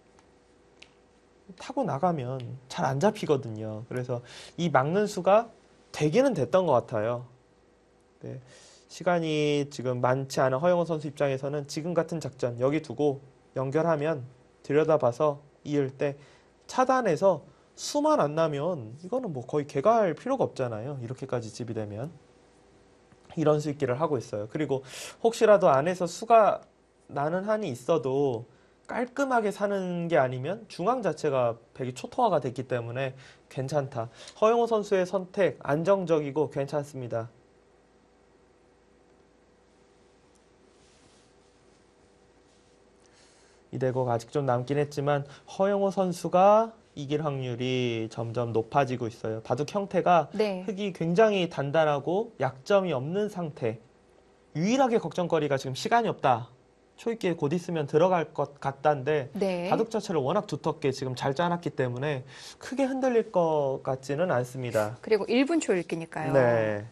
Speaker 2: 타고 나가면 잘 안 잡히거든요. 그래서 이 막는 수가 되기는 됐던 것 같아요. 네. 시간이 지금 많지 않은 허영호 선수 입장에서는 지금 같은 작전 여기 두고 연결하면 들여다봐서 이을 때 차단해서 수만 안 나면 이거는 뭐 거의 개갈 필요가 없잖아요. 이렇게까지 집이 되면 이런 수익기를 하고 있어요. 그리고 혹시라도 안에서 수가 나는 한이 있어도 깔끔하게 사는 게 아니면 중앙 자체가 백이 초토화가 됐기 때문에 괜찮다. 허영호 선수의 선택 안정적이고 괜찮습니다. 이 대국 아직 좀 남긴 했지만 허영호 선수가 이길 확률이 점점 높아지고 있어요. 바둑 형태가
Speaker 1: 네.
Speaker 2: 흙이 굉장히 단단하고 약점이 없는 상태. 유일하게 걱정거리가 지금 시간이 없다. 초입기에 곧 있으면 들어갈 것 같다는데
Speaker 1: 네.
Speaker 2: 바둑 자체를 워낙 두텁게 지금 잘 짜놨기 때문에 크게 흔들릴 것 같지는 않습니다.
Speaker 1: 그리고 1분 초읽기니까요.
Speaker 2: 네.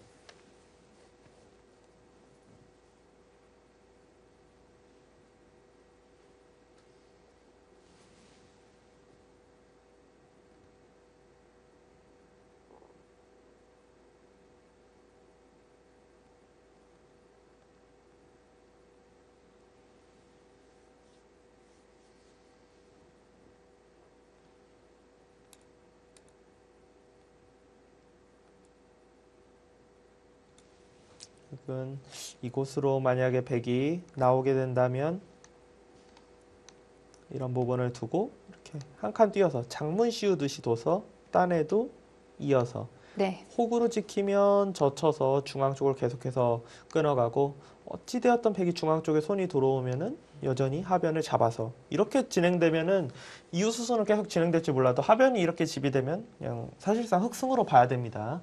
Speaker 2: 이곳으로 만약에 백이 나오게 된다면 이런 부분을 두고 이렇게 한 칸 띄어서 장문 씌우듯이 둬서 딴에도 이어서
Speaker 1: 네.
Speaker 2: 호구로 지키면 젖혀서 중앙 쪽을 계속해서 끊어가고 어찌되었던 백이 중앙 쪽에 손이 들어오면은 여전히 하변을 잡아서 이렇게 진행되면은 이후 수순은 계속 진행될지 몰라도 하변이 이렇게 집이 되면 그냥 사실상 흑승으로 봐야 됩니다.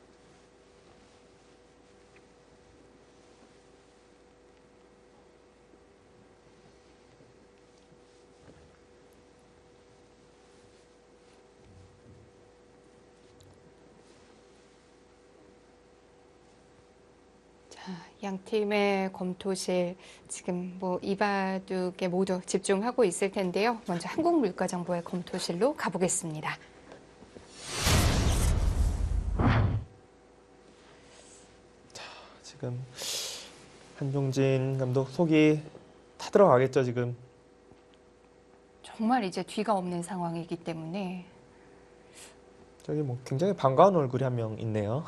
Speaker 1: 양 팀의 검토실 지금 뭐 이바둑에 모두 집중하고 있을 텐데요. 먼저 한국물가정보의 검토실로 가보겠습니다.
Speaker 2: 지금 한종진 감독 속이 타들어가겠죠, 지금.
Speaker 1: 정말 이제 뒤가 없는 상황이기 때문에
Speaker 2: 저기 뭐 굉장히 반가운 얼굴이 한 명 있네요.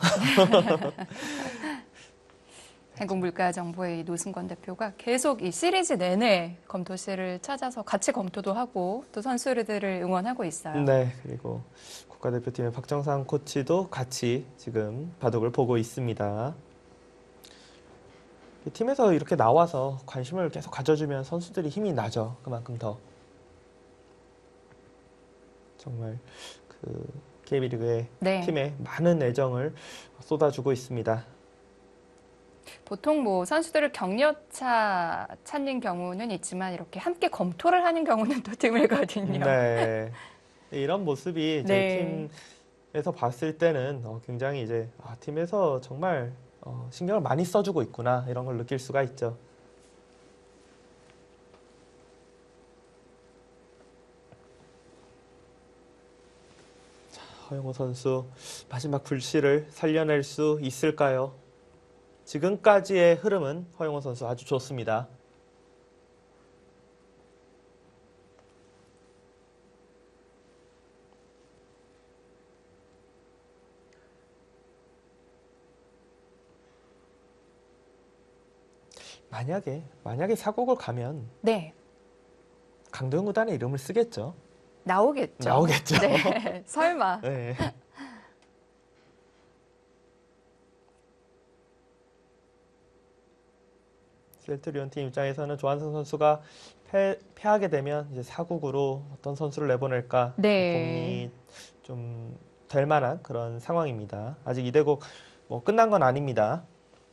Speaker 1: 한국물가정보의 노승권 대표가 계속 이 시리즈 내내 검토실을 찾아서 같이 검토도 하고 또 선수들을 응원하고 있어요.
Speaker 2: 네, 그리고 국가대표팀의 박정상 코치도 같이 지금 바둑을 보고 있습니다. 이 팀에서 이렇게 나와서 관심을 계속 가져주면 선수들이 힘이 나죠. 그만큼 더. 정말 그 KB리그의
Speaker 1: 네.
Speaker 2: 팀에 많은 애정을 쏟아주고 있습니다.
Speaker 1: 보통 뭐 선수들을 격려차 찾는 경우는 있지만 이렇게 함께 검토를 하는 경우는 또 드물거든요.
Speaker 2: 네. 이런 모습이 이제
Speaker 1: 네.
Speaker 2: 팀에서 봤을 때는 굉장히 이제 팀에서 정말 신경을 많이 써주고 있구나 이런 걸 느낄 수가 있죠. 자, 허영호 선수 마지막 불씨를 살려낼 수 있을까요? 지금까지의 흐름은 허영호 선수 아주 좋습니다. 만약에 사곡을 가면
Speaker 1: 네.
Speaker 2: 강도영 구단의 이름을 쓰겠죠.
Speaker 1: 나오겠죠.
Speaker 2: 나오겠죠.
Speaker 1: 네. 설마.
Speaker 2: 네. 셀트리온 팀 입장에서는 조한승 선수가 패하게 되면 이제 사국으로 어떤 선수를 내보낼까
Speaker 1: 네.
Speaker 2: 고민이 좀 될 만한 그런 상황입니다. 아직 이대국 뭐 끝난 건 아닙니다.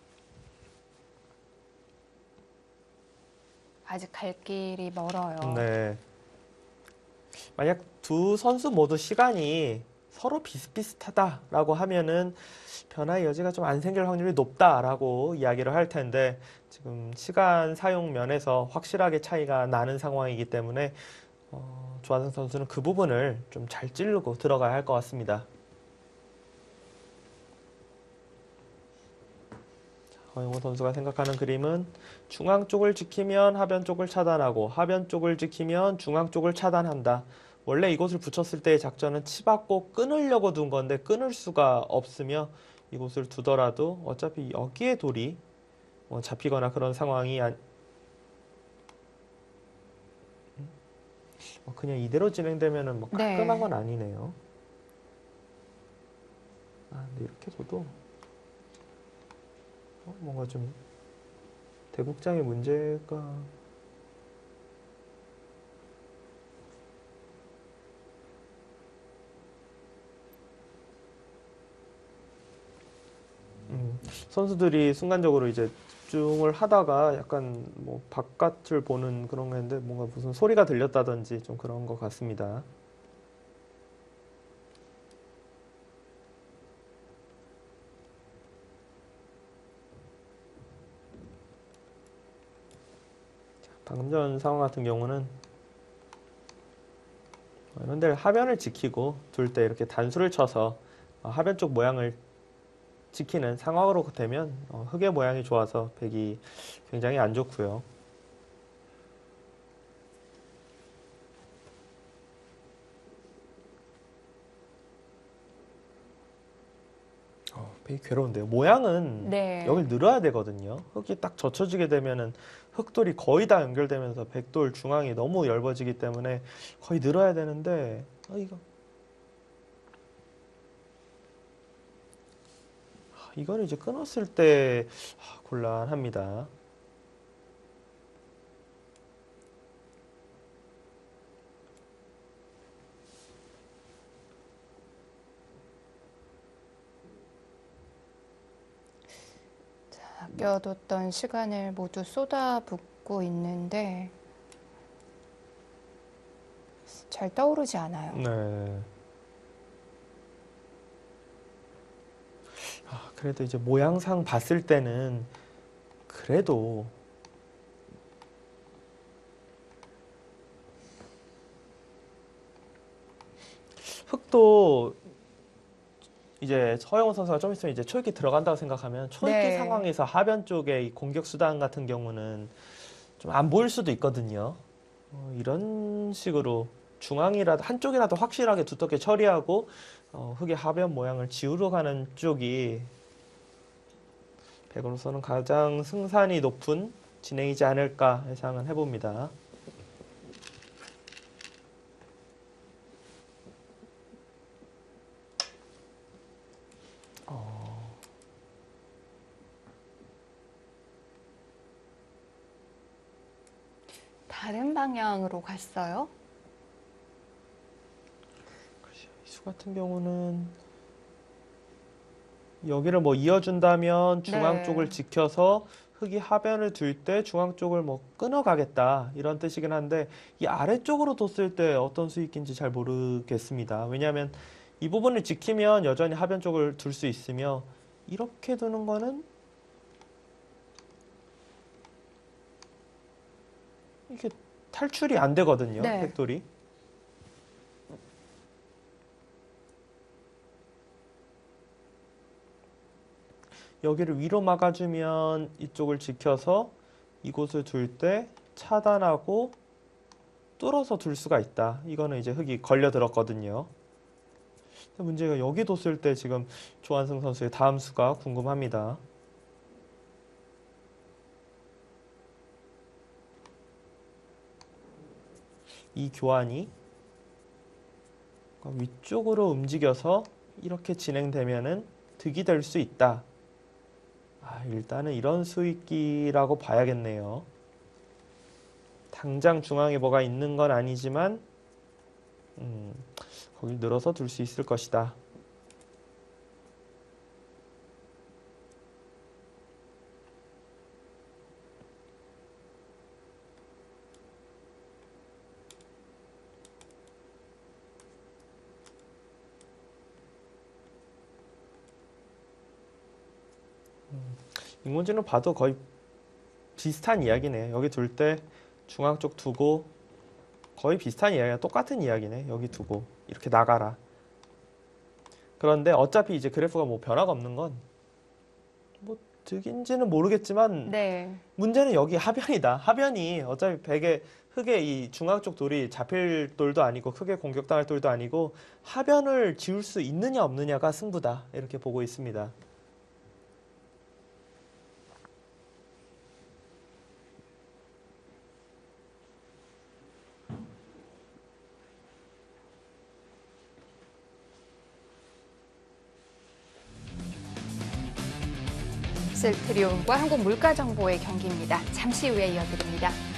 Speaker 1: 아직 갈 길이 멀어요.
Speaker 2: 네. 만약 두 선수 모두 시간이 서로 비슷비슷하다라고 하면은 변화의 여지가 좀 안 생길 확률이 높다라고 이야기를 할 텐데 지금 시간 사용 면에서 확실하게 차이가 나는 상황이기 때문에 조한승 선수는 그 부분을 좀 잘 찌르고 들어가야 할 것 같습니다. 허영호 선수가 생각하는 그림은 중앙 쪽을 지키면 하변 쪽을 차단하고 하변 쪽을 지키면 중앙 쪽을 차단한다. 원래 이곳을 붙였을 때의 작전은 치받고 끊으려고 둔 건데 끊을 수가 없으며 이곳을 두더라도 어차피 여기에 돌이 잡히거나 그런 상황이 그냥 이대로 진행되면은 뭐
Speaker 1: 네.
Speaker 2: 깔끔한 건 아니네요. 근데 이렇게 둬도 뭔가 좀 대국장의 문제가 선수들이 순간적으로 이제 집중을 하다가 약간 뭐 바깥을 보는 그런 거였는데 뭔가 무슨 소리가 들렸다든지 좀 그런 것 같습니다. 방금 전 상황 같은 경우는 이런 데 하변을 지키고 둘 때 이렇게 단수를 쳐서 하변 쪽 모양을 지키는 상황으로 되면 흑의 모양이 좋아서 백이 굉장히 안 좋고요. 백이 괴로운데요. 모양은
Speaker 1: 네.
Speaker 2: 여길 늘어야 되거든요. 흑이 딱 젖혀지게 되면은 흑돌이 거의 다 연결되면서 백돌 중앙이 너무 얇아지기 때문에 거의 늘어야 되는데 이거는 이제 끊었을 때 곤란합니다.
Speaker 1: 아껴뒀던 시간을 모두 쏟아붓고 있는데 잘 떠오르지 않아요.
Speaker 2: 네. 그래도 이제 모양상 봤을 때는 그래도 흑도 이제 서영호 선수가 좀 있으면 이제 초읽기 들어간다고 생각하면 초읽기
Speaker 1: 네.
Speaker 2: 상황에서 하변 쪽에 이 공격 수단 같은 경우는 좀 안 보일 수도 있거든요. 이런 식으로 중앙이라도 한쪽이라도 확실하게 두텁게 처리하고 흑의 하변 모양을 지우러 가는 쪽이 백으로서는 가장 승산이 높은 진행이지 않을까 예상은 해봅니다.
Speaker 1: 다른 방향으로 갔어요?
Speaker 2: 이 수 같은 경우는 여기를 뭐 이어준다면 중앙
Speaker 1: 네.
Speaker 2: 쪽을 지켜서 흑이 하변을 둘 때 중앙 쪽을 뭐 끊어가겠다 이런 뜻이긴 한데 이 아래쪽으로 뒀을 때 어떤 수익인지 잘 모르겠습니다. 왜냐하면 이 부분을 지키면 여전히 하변 쪽을 둘 수 있으며 이렇게 두는 거는 이게 탈출이 안 되거든요.
Speaker 1: 네.
Speaker 2: 백돌이. 여기를 위로 막아주면 이쪽을 지켜서 이곳을 둘 때 차단하고 뚫어서 둘 수가 있다. 이거는 이제 흑이 걸려들었거든요. 문제가 여기 뒀을 때 지금 조한승 선수의 다음 수가 궁금합니다. 이 교환이 위쪽으로 움직여서 이렇게 진행되면은 득이 될 수 있다. 일단은 이런 수익기라고 봐야겠네요. 당장 중앙에 뭐가 있는 건 아니지만 거길 늘어서 둘 수 있을 것이다. 인공지능 봐도 거의 비슷한 이야기네. 여기 둘 때 중앙 쪽 두고 거의 비슷한 이야기야. 똑같은 이야기네. 여기 두고 이렇게 나가라. 그런데 어차피 이제 그래프가 뭐 변화가 없는 건 뭐 득인지는 모르겠지만
Speaker 1: 네.
Speaker 2: 문제는 여기 하변이다. 하변이 어차피 흑의 이 중앙 쪽 돌이 잡힐 돌도 아니고 크게 공격당할 돌도 아니고 하변을 지울 수 있느냐 없느냐가 승부다. 이렇게 보고 있습니다.
Speaker 1: 셀트리온과 한국물가정보의 경기입니다. 잠시 후에 이어드립니다.